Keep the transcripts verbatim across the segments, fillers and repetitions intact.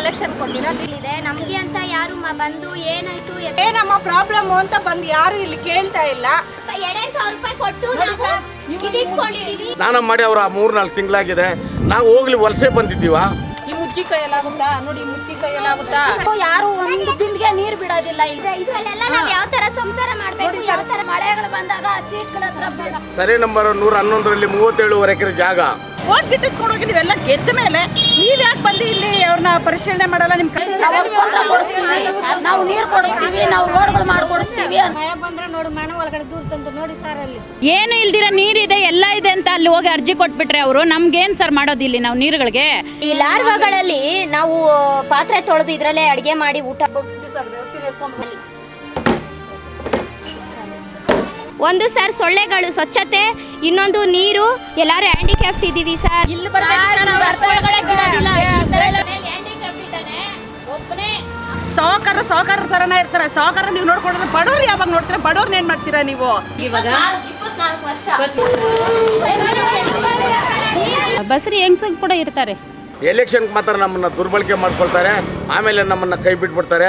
Collection ಕೊಟ್ಟಿಲ್ಲ. ನಮ್ಗೆ ಅಂತ ಯಾರು ಬಂದು ಏನಾಯ್ತು ಏನಮ್ಮ ಪ್ರಾಬ್ಲಮ್ ಅಂತ ಬಂದು ಯಾರು ಇಲ್ಲಿ ಕೇಳ್ತಾ ಇಲ್ಲ. ಎರಡ್ ಸಾವಿರ ರೂಪಾಯಿ ಕೊಟ್ಟು ಸ್ನಾನ ಮಾಡಿ ಅವ್ರ ಮೂರ್ ನಾಲ್ಕು ತಿಂಗಳಾಗಿದೆ. ನಾವು ಹೋಗ್ಲಿ ವಲಸೆ ಬಂದಿದ್ದೀವ. ಈ ಮುದ್ಕಿ ಕೈಯಲ್ಲಾಗುತ್ತಾ ನೋಡಿ, ಮುದ್ಕಿ ಕೈಯಲ್ಲಾಗುತ್ತಾ? ಯಾರು ಒಂದು ಬಿಂದಿಗೆ ನೀರು ಬಿಡೋದಿಲ್ಲ. ಇದ್ರಲ್ಲೆಲ್ಲ ನಾವ್ ಯಾವ ತರ ಸಂಸಾರ ಮಾಡ್ಬೇಕು, ಯಾವ ತರ ಮಳೆಗಳು ಬಂದಾಗ ಸೀಟ್ಗಳ ಹತ್ರ ಸರಿ ನಂಬರ್ ನೂರ ಹನ್ನೊಂದರಲ್ಲಿ ಮೂವತ್ತೇಳುವರೆ ಎಕರೆ ಜಾಗ ಓಟ್ ಗಿಟ್ಟಿಸ್ಕೊಂಡು ಹೋಗಿ ನೀವೆಲ್ಲ ಗೆದ್ದ ಮೇಲೆ ನೀವ್ ಯಾಕೆ ಬಂದು ಇಲ್ಲಿ ಅವ್ರನ್ನ ಪರಿಶೀಲನೆ ಮಾಡಲ್ಲ? ನಿಮ್ ಕೈ ನಾವು ನೀರು ಕೊಡಿಸ್ತೀವಿ, ನಾವು ರೋಡ್ಗಳು ಮಾಡ್ಕೊಡಿಸ್ತೀವಿ. ಭಯ ಬಂದ್ರೆ ನೋಡಿ ಮನೆ ಒಳಗಡೆ ದೂರ ತಂದು ನೋಡಿ ಸರ್ ಅಲ್ಲಿ ಏನು ಇಲ್ದಿರ ನೀರಿದೆ ಎಲ್ಲ ಇದೆ ಅಂತ ಅಲ್ಲಿ ಹೋಗಿ ಅರ್ಜಿ ಕೊಟ್ಬಿಟ್ರೆ ಅವರು ನಮ್ಗೇನ್ ಸರ್ ಮಾಡೋದು ಇಲ್ಲಿ ನಾವು ನೀರುಗಳಿಗೆ? ಈ ಲಾರ್ವಾಗಳಲ್ಲಿ ನಾವು ಪಾತ್ರೆ ತೊಳೆದು ಇದ್ರಲ್ಲೇ ಅಡಿಗೆ ಮಾಡಿ ಊಟ. ಒಂದು ಸರ್ ಸೊಳ್ಳೆಗಳು, ಸ್ವಚ್ಛತೆ, ಇನ್ನೊಂದು ನೀರು. ಎಲ್ಲಾರು ಹ್ಯಾಂಡಿಕ್ಯಾಪ್ಟ್ ಇದೀವಿ ಸರ್. ಸಾವುಕಾರ ಸಾವುಕಾರ ತರನ ಇರ್ತಾರೆ. ಸಾವುಕಾರ ನೀವು ನೋಡ್ಕೊಂಡ್ರೆ ಬಡವ್ರು ಯಾವಾಗ ನೋಡ್ತೀರಾ? ಬಡವ್ರನ್ನ ಏನ್ ಮಾಡ್ತೀರಾ ನೀವು? ಇವಾಗ ಬಸರಿ ಹೆಂಗ್ಸಂಗ್ ಕೂಡ ಇರ್ತಾರೆ. ಎಲೆಕ್ಷನ್ ಮಾತ್ರ ನಮ್ಮನ್ನ ದುರ್ಬಳಕೆ ಮಾಡ್ಕೊಳ್ತಾರೆ, ಆಮೇಲೆ ನಮ್ಮನ್ನ ಕೈ ಬಿಟ್ಬಿಡ್ತಾರೆ.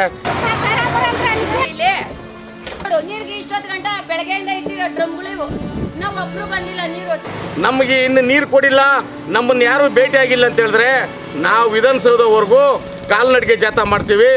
ನೀರಿಗೆ ಇಷ್ಟೊತ್ತು ಗಂಟೆ ಬೆಳಗ್ಗೆಯಿಂದ ಇಟ್ಟಿರೋ ಡ್ರಮ್ಗಳಿವು, ನಾವು ಒಬ್ರು ಬಂದಿಲ್ಲ ನೀರು. ನಮಗೆ ಇನ್ನು ನೀರು ಕೊಡಿಲ್ಲ, ನಮ್ಮನ್ನ ಯಾರು ಭೇಟಿ ಆಗಿಲ್ಲ ಅಂತ ಹೇಳಿದ್ರೆ ನಾವು ವಿಧಾನಸೌಧವರೆಗೂ ಕಾಲ್ನಡಿಗೆ ಜಾಥಾ ಮಾಡ್ತೀವಿ.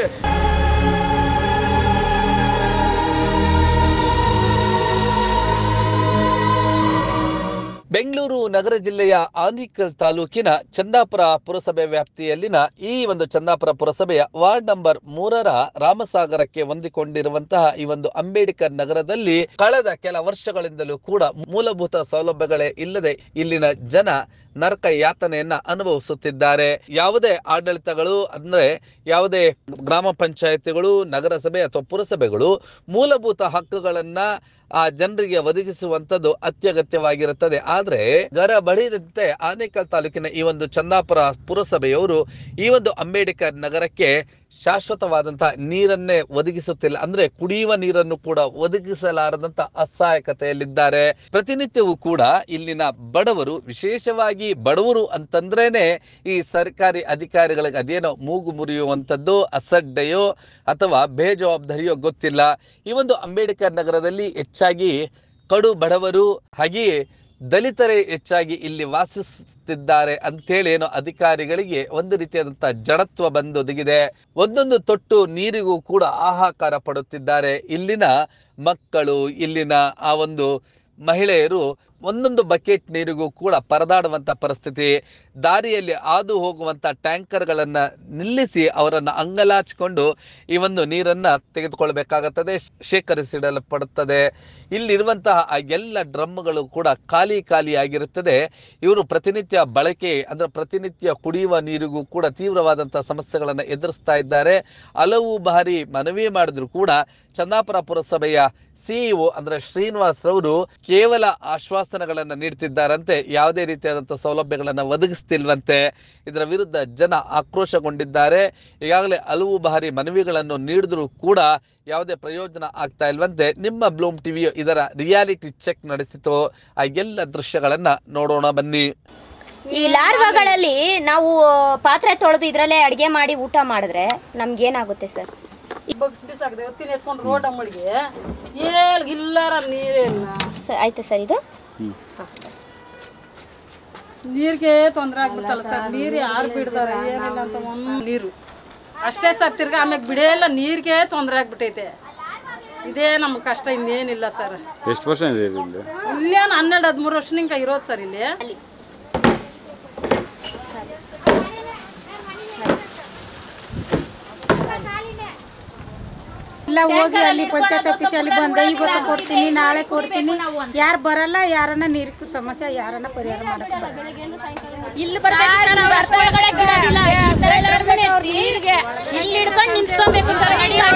ಬೆಂಗಳೂರು ನಗರ ಜಿಲ್ಲೆಯ ಆನೇಕಲ್ ತಾಲೂಕಿನ ಚಂದಾಪುರ ಪುರಸಭೆ ವ್ಯಾಪ್ತಿಯಲ್ಲಿನ ಈ ಒಂದು ಚಂದಾಪುರ ಪುರಸಭೆಯ ವಾರ್ಡ್ ನಂಬರ್ ಮೂರರ ರಾಮಸಾಗರಕ್ಕೆ ಹೊಂದಿಕೊಂಡಿರುವಂತಹ ಈ ಒಂದು ಅಂಬೇಡ್ಕರ್ ನಗರದಲ್ಲಿ ಕಳೆದ ಕೆಲ ವರ್ಷಗಳಿಂದಲೂ ಕೂಡ ಮೂಲಭೂತ ಸೌಲಭ್ಯಗಳೇ ಇಲ್ಲದೆ ಇಲ್ಲಿನ ಜನ ನರಕ ಯಾತನೆಯನ್ನ ಅನುಭವಿಸುತ್ತಿದ್ದಾರೆ. ಯಾವುದೇ ಆಡಳಿತಗಳು ಅಂದ್ರೆ ಯಾವುದೇ ಗ್ರಾಮ ಪಂಚಾಯತಿಗಳು, ನಗರಸಭೆ ಅಥವಾ ಪುರಸಭೆಗಳು ಮೂಲಭೂತ ಹಕ್ಕುಗಳನ್ನ ಆ ಜನರಿಗೆ ಒದಗಿಸುವಂತದ್ದು ಅತ್ಯಗತ್ಯವಾಗಿರುತ್ತದೆ. ಆದ್ರೆ ಗರ ಬಡಿದಂತೆ ಆನೇಕಲ್ ತಾಲೂಕಿನ ಈ ಒಂದು ಚಂದಾಪುರ ಪುರಸಭೆಯವರು ಈ ಒಂದು ಅಂಬೇಡ್ಕರ್ ನಗರಕ್ಕೆ ಶಾಶ್ವತವಾದಂತಹ ನೀರನ್ನೇ ಒದಗಿಸುತ್ತಿಲ್ಲ. ಅಂದ್ರೆ ಕುಡಿಯುವ ನೀರನ್ನು ಕೂಡ ಒದಗಿಸಲಾರದಂತ ಅಸಹಾಯಕತೆಯಲ್ಲಿದ್ದಾರೆ. ಪ್ರತಿನಿತ್ಯವೂ ಕೂಡ ಇಲ್ಲಿನ ಬಡವರು, ವಿಶೇಷವಾಗಿ ಬಡವರು ಅಂತಂದ್ರೇನೆ ಈ ಸರ್ಕಾರಿ ಅಧಿಕಾರಿಗಳಿಗೆ ಅದೇನೋ ಮೂಗು ಮುರಿಯುವಂಥದ್ದು, ಅಸಡ್ಡೆಯೋ ಅಥವಾ ಬೇಜವಾಬ್ದಾರಿಯೋ ಗೊತ್ತಿಲ್ಲ. ಈ ಒಂದು ಅಂಬೇಡ್ಕರ್ ನಗರದಲ್ಲಿ ಹೆಚ್ಚಾಗಿ ಕಡು ಬಡವರು ಹಾಗೆಯೇ ದಲಿತರೇ ಹೆಚ್ಚಾಗಿ ಇಲ್ಲಿ ವಾಸಿಸುತ್ತಿದ್ದಾರೆ ಅಂತೇಳಿ ಏನೋ ಅಧಿಕಾರಿಗಳಿಗೆ ಒಂದು ರೀತಿಯಾದಂತಹ ಜಡತ್ವ ಬಂದೊದಗಿದೆ. ಒಂದೊಂದು ತೊಟ್ಟು ನೀರಿಗೂ ಕೂಡ ಹಾಹಾಕಾರ ಪಡುತ್ತಿದ್ದಾರೆ. ಇಲ್ಲಿನ ಮಕ್ಕಳು, ಇಲ್ಲಿನ ಆ ಒಂದು ಮಹಿಳೆಯರು ಒಂದೊಂದು ಬಕೆಟ್ ನೀರಿಗೂ ಕೂಡ ಪರದಾಡುವಂತ ಪರಿಸ್ಥಿತಿ. ದಾರಿಯಲ್ಲಿ ಹಾದು ಹೋಗುವಂತ ಟ್ಯಾಂಕರ್ಗಳನ್ನ ನಿಲ್ಲಿಸಿ ಅವರನ್ನ ಅಂಗಲಾಚಿಕೊಂಡು ಈ ಒಂದು ನೀರನ್ನ ತೆಗೆದುಕೊಳ್ಬೇಕಾಗುತ್ತದೆ, ಶೇಖರಿಸಿಡಲ್ಪಡುತ್ತದೆ. ಇಲ್ಲಿರುವಂತಹ ಆ ಎಲ್ಲ ಡ್ರಮ್ಗಳು ಕೂಡ ಖಾಲಿ ಖಾಲಿ ಆಗಿರುತ್ತದೆ. ಇವರು ಪ್ರತಿನಿತ್ಯ ಬಳಕೆ ಅಂದ್ರೆ ಪ್ರತಿನಿತ್ಯ ಕುಡಿಯುವ ನೀರಿಗೂ ಕೂಡ ತೀವ್ರವಾದಂತಹ ಸಮಸ್ಯೆಗಳನ್ನು ಎದುರಿಸ್ತಾ ಇದ್ದಾರೆ. ಹಲವು ಬಾರಿ ಮನವಿ ಮಾಡಿದ್ರು ಕೂಡ ಚಂದಾಪುರ ಪುರಸಭೆಯ ಸಿಇಒ ಅಂದ್ರೆ ಶ್ರೀನಿವಾಸ್ ರವರು ಕೇವಲ ಆಶ್ವಾಸನೆಗಳನ್ನ ನೀಡ್ತಿದ್ದಾರಂತೆ, ಯಾವುದೇ ರೀತಿಯಾದಂತಹ ಸೌಲಭ್ಯಗಳನ್ನ ಒದಗಿಸ್ತಿಲ್ವಂತೆ. ಇದರ ವಿರುದ್ಧ ಜನ ಆಕ್ರೋಶಗೊಂಡಿದ್ದಾರೆ. ಈಗಾಗಲೇ ಹಲವು ಬಾರಿ ಮನವಿಗಳನ್ನು ನೀಡಿದ್ರು ಕೂಡ ಯಾವುದೇ ಪ್ರಯೋಜನ ಆಗ್ತಾ ಇಲ್ವಂತೆ. ನಿಮ್ಮ ಬ್ಲೂಮ್ ಟಿವಿಯು ಇದರ ರಿಯಾಲಿಟಿ ಚೆಕ್ ನಡೆಸಿತು. ಆ ಎಲ್ಲ ದೃಶ್ಯಗಳನ್ನ ನೋಡೋಣ ಬನ್ನಿ. ಈ ಲಾರ್ವಾಗಳಲ್ಲಿ ನಾವು ಪಾತ್ರೆ ತೊಳೆದು ಇದ್ರಲ್ಲೇ ಅಡಿಗೆ ಮಾಡಿ ಊಟ ಮಾಡಿದ್ರೆ ನಮ್ಗೇನಾಗುತ್ತೆ ಸರ್? ಬಗ್ಸ್ಬಿಸಾಕ್ದೆ ಹೊತ್ತಿನ ಎತ್ಕೊಂಡು ರೋಡ್ ಅಂಗಡಿಗೆ ಏಲ್ ಇಲ್ಲಾರ ನೀರೇ ಇಲ್ಲ. ಆಯ್ತಾ ಸರ್? ಇದು ನೀರಿಗೆ ತೊಂದರೆ ಆಗ್ಬಿಡ್ತಲ್ಲ ಸರ್. ನೀರು ಯಾರು ಬಿಡ್ತಾರೆ? ಏನಿಲ್ಲ ಅಂತ ಒಂದು ನೀರು ಅಷ್ಟೇ ಸರ್. ತಿರ್ಗ ಆಮ್ಯಾಗ ಬಿಡೇ ಇಲ್ಲ, ನೀರಿಗೆ ತೊಂದರೆ ಆಗ್ಬಿಟ್ಟೈತೆ. ಇದೇ ನಮ್ಗೆ ಕಷ್ಟ, ಇನ್ನೇನಿಲ್ಲ ಸರ್. ಎಷ್ಟು ವರ್ಷ ಇದೆ ಇಲ್ಲಿ? ಇಲ್ಲೇನು ಹನ್ನೆರಡು ಹದಿಮೂರು ವರ್ಷನಿಂದ ಇರೋದು ಸರ್ ಇಲ್ಲಿ. ಎಲ್ಲ ಹೋಗಿ ಅಲ್ಲಿ ಪಂಚಾಯತ್ ಆಫೀಸ್ ಅಲ್ಲಿ ಬಂದೆ, ಇವತ್ತು ಕೊಡ್ತೀನಿ, ನಾಳೆ ಕೊಡ್ತೀನಿ. ಯಾರು ಬರಲ್ಲ, ಯಾರನ್ನ ನೀರಿನ ಸಮಸ್ಯೆ ಯಾರನ್ನ ಪರಿಹಾರ ಮಾಡಿಸ್ತಾರೆ. ಇಲ್ಲಿ ಹಿಡ್ಕೊಂಡು ನಿಂತ್ಕೋಬೇಕು ಸರ್.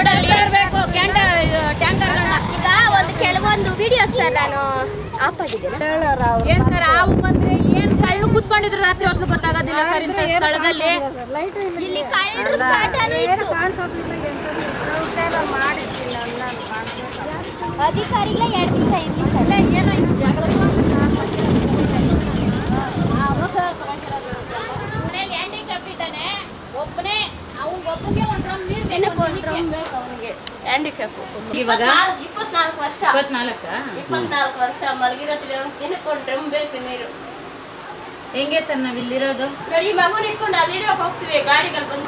ಈಗ ಒಂದು ಕೆಲವೊಂದು ವಿಡಿಯೋಸ್ ಸರ್ ನಾನು ಆಫ್ ಆಗಿದ್ದೇನೆ. ಏನ್ ಸರ್ ಹಾವು ಬಂದ್ರೆ ಏನ್ ಕಳ್ಳು ಕುತ್ಕೊಂಡಿದ್ರು ರಾತ್ರಿ ಹೊತ್ತು ಗೊತ್ತಾಗೋದಿಲ್ಲ ಸರ್ ಇಂಥ ಸ್ಥಳದಲ್ಲಿ. ಇಲ್ಲಿ ಕಳ್ಳರ ಕಾಟನೂ ಇತ್ತು. ಅಧಿಕಾರಿಗಳ ಎರಡು ದಿವಸ ಇರ್ಲಿ ಸರ್. ಏನೋ ಇದು ಜಾಗ ಒಬ್ಬನೇ ಅವ್ನು ಇವಾಗ ಇಪ್ಪತ್ನಾಲ್ಕು ವರ್ಷ ಇಪ್ಪತ್ನಾಲ್ಕ ಇಪ್ಪತ್ನಾಲ್ಕು ವರ್ಷ ಮಲಗಿರೋದ್ರಲ್ಲಿ ದಿನಕ್ಕೆ ಒಂದು ಡ್ರಮ್ ಬೇಕು ನೀರು. ಹೆಂಗೆ ಸರ್ ನಾವ್ ಇಲ್ಲಿರೋದು? ನೋಡಿ ಮಗುನ ಇಟ್ಕೊಂಡು ಅಲ್ಲಿ ಹಿಡಿಯೋಕೆ ಹೋಗ್ತೀವಿ ಗಾಡಿಗಳು ಬಂದು.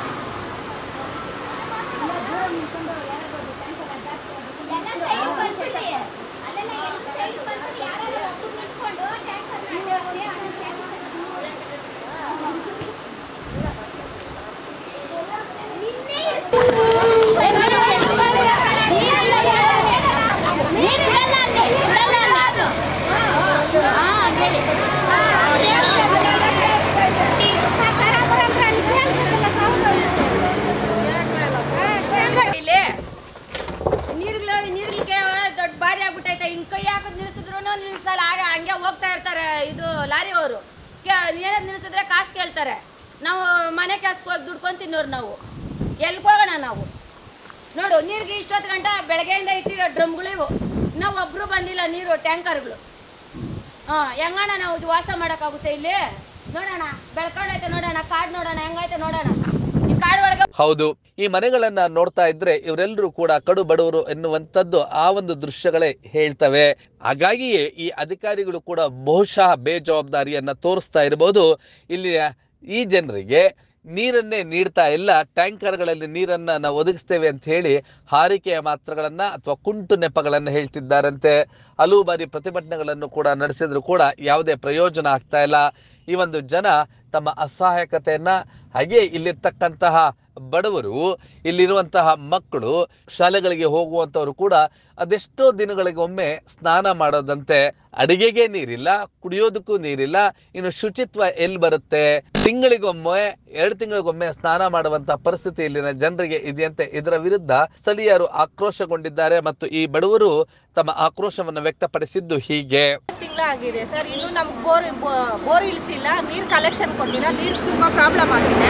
ದೊಡ್ಡ ಬಾರಿ ಆಗ್ಬಿಟ್ಟೈತೆ. ಹಿಂಗ್ ಕೈ ಹಾಕದ್ ನಿಲ್ಸಿದ್ರು ನಿಲ್ಸಲ್ಲ, ಆಗ ಹಂಗೆ ಹೋಗ್ತಾ ಇರ್ತಾರೆ ಇದು ಲಾರಿ ಅವರು. ಏನಾದ್ ನಿಲ್ಸಿದ್ರೆ ಕಾಸು ಕೇಳ್ತಾರೆ. ನಾವು ಮನೆ ಕಾಸು ಹೋಗಿ ದುಡ್ಕೊಂಡು ತಿನ್ನೋರು ನಾವು. ಎಲ್ಗೆ ಹೋಗೋಣ ನಾವು? ನೋಡು, ನೀರಿಗೆ ಇಷ್ಟೊತ್ತು ಗಂಟೆ ಬೆಳಗ್ಗೆಯಿಂದ ಇಟ್ಟಿರೋ ಡ್ರಮ್ಗಳಿವು. ನಾವು ಒಬ್ರು ಬಂದಿಲ್ಲ ನೀರು ಟ್ಯಾಂಕರ್ಗಳು. ಹಾ, ಹೆಂಗಣ್ಣ ನಾವು ವಾಸ ಮಾಡೋಕ್ಕಾಗುತ್ತೆ ಇಲ್ಲಿ? ನೋಡೋಣ, ಬೆಳ್ಕೊಂಡೈತೆ ನೋಡೋಣ, ಕಾಡ್ ನೋಡೋಣ ಹೆಂಗೈತೆ ನೋಡೋಣ. ಈ ಕಾಡ್ ಒಳಗೆ ಹೌದು, ಈ ಮನೆಗಳನ್ನ ನೋಡ್ತಾ ಇದ್ರೆ ಇವರೆಲ್ಲರೂ ಕೂಡ ಕಡು ಬಡವರು ಎನ್ನುವಂಥದ್ದು ಆ ಒಂದು ದೃಶ್ಯಗಳೇ ಹೇಳ್ತವೆ. ಹಾಗಾಗಿಯೇ ಈ ಅಧಿಕಾರಿಗಳು ಕೂಡ ಬಹುಶಃ ಬೇಜವಾಬ್ದಾರಿಯನ್ನ ತೋರಿಸ್ತಾ ಇರಬಹುದು. ಇಲ್ಲಿ ಈ ಜನರಿಗೆ ನೀರನ್ನೇ ನೀಡ್ತಾ ಇಲ್ಲ, ಟ್ಯಾಂಕರ್ಗಳಲ್ಲಿ ನೀರನ್ನ ನಾವು ಒದಗಿಸ್ತೇವೆ ಅಂತ ಹೇಳಿ ಹಾರಿಕೆಯ ಮಾತ್ರಗಳನ್ನ ಅಥವಾ ಕುಂಟು ನೆಪಗಳನ್ನ ಹೇಳ್ತಿದ್ದಾರಂತೆ. ಹಲವು ಬಾರಿ ಪ್ರತಿಭಟನೆಗಳನ್ನು ಕೂಡ ನಡೆಸಿದ್ರು ಕೂಡ ಯಾವುದೇ ಪ್ರಯೋಜನ ಆಗ್ತಾ ಇಲ್ಲ. ಈ ಒಂದು ಜನ ತಮ್ಮ ಅಸಹಾಯಕತೆಯನ್ನ, ಹಾಗೆ ಇಲ್ಲಿರ್ತಕ್ಕಂತಹ ಬಡವರು, ಇಲ್ಲಿರುವಂತಹ ಮಕ್ಕಳು, ಶಾಲೆಗಳಿಗೆ ಹೋಗುವಂತವರು ಕೂಡ ಅದೆಷ್ಟೋ ದಿನಗಳಿಗೆ ಒಮ್ಮೆ ಸ್ನಾನ ಮಾಡೋದಂತೆ. ಅಡಿಗೆಗೆ ನೀರಿಲ್ಲ, ಕುಡಿಯೋದಕ್ಕೂ ನೀರಿಲ್ಲ, ಇನ್ನು ಶುಚಿತ್ವ ಎಲ್ಲಿ ಬರುತ್ತೆ? ತಿಂಗಳಿಗೊಮ್ಮೆ, ಎರಡು ತಿಂಗಳಿಗೊಮ್ಮೆ ಸ್ನಾನ ಮಾಡುವಂತಹ ಪರಿಸ್ಥಿತಿ ಇಲ್ಲಿನ ಜನರಿಗೆ ಇದೆಯಂತೆ. ಇದರ ವಿರುದ್ಧ ಸ್ಥಳೀಯರು ಆಕ್ರೋಶಗೊಂಡಿದ್ದಾರೆ ಮತ್ತು ಈ ಬಡವರು ತಮ್ಮ ಆಕ್ರೋಶವನ್ನು ವ್ಯಕ್ತಪಡಿಸಿದ್ದು ಹೀಗೆ. ತಿಂಗಳಾಗಿದೆ ಸರ್, ಇನ್ನು ನಮ್ಗೆ ಬೋರ್ ಬೋರ್ ಇಳಿಸಿಲ್ಲ, ನೀರು ಕಲೆಕ್ಷನ್ ಕೊಟ್ಟಿಲ್ಲ, ನೀರು ತುಂಬಾ ಪ್ರಾಬ್ಲಮ್ ಆಗಿದೆ.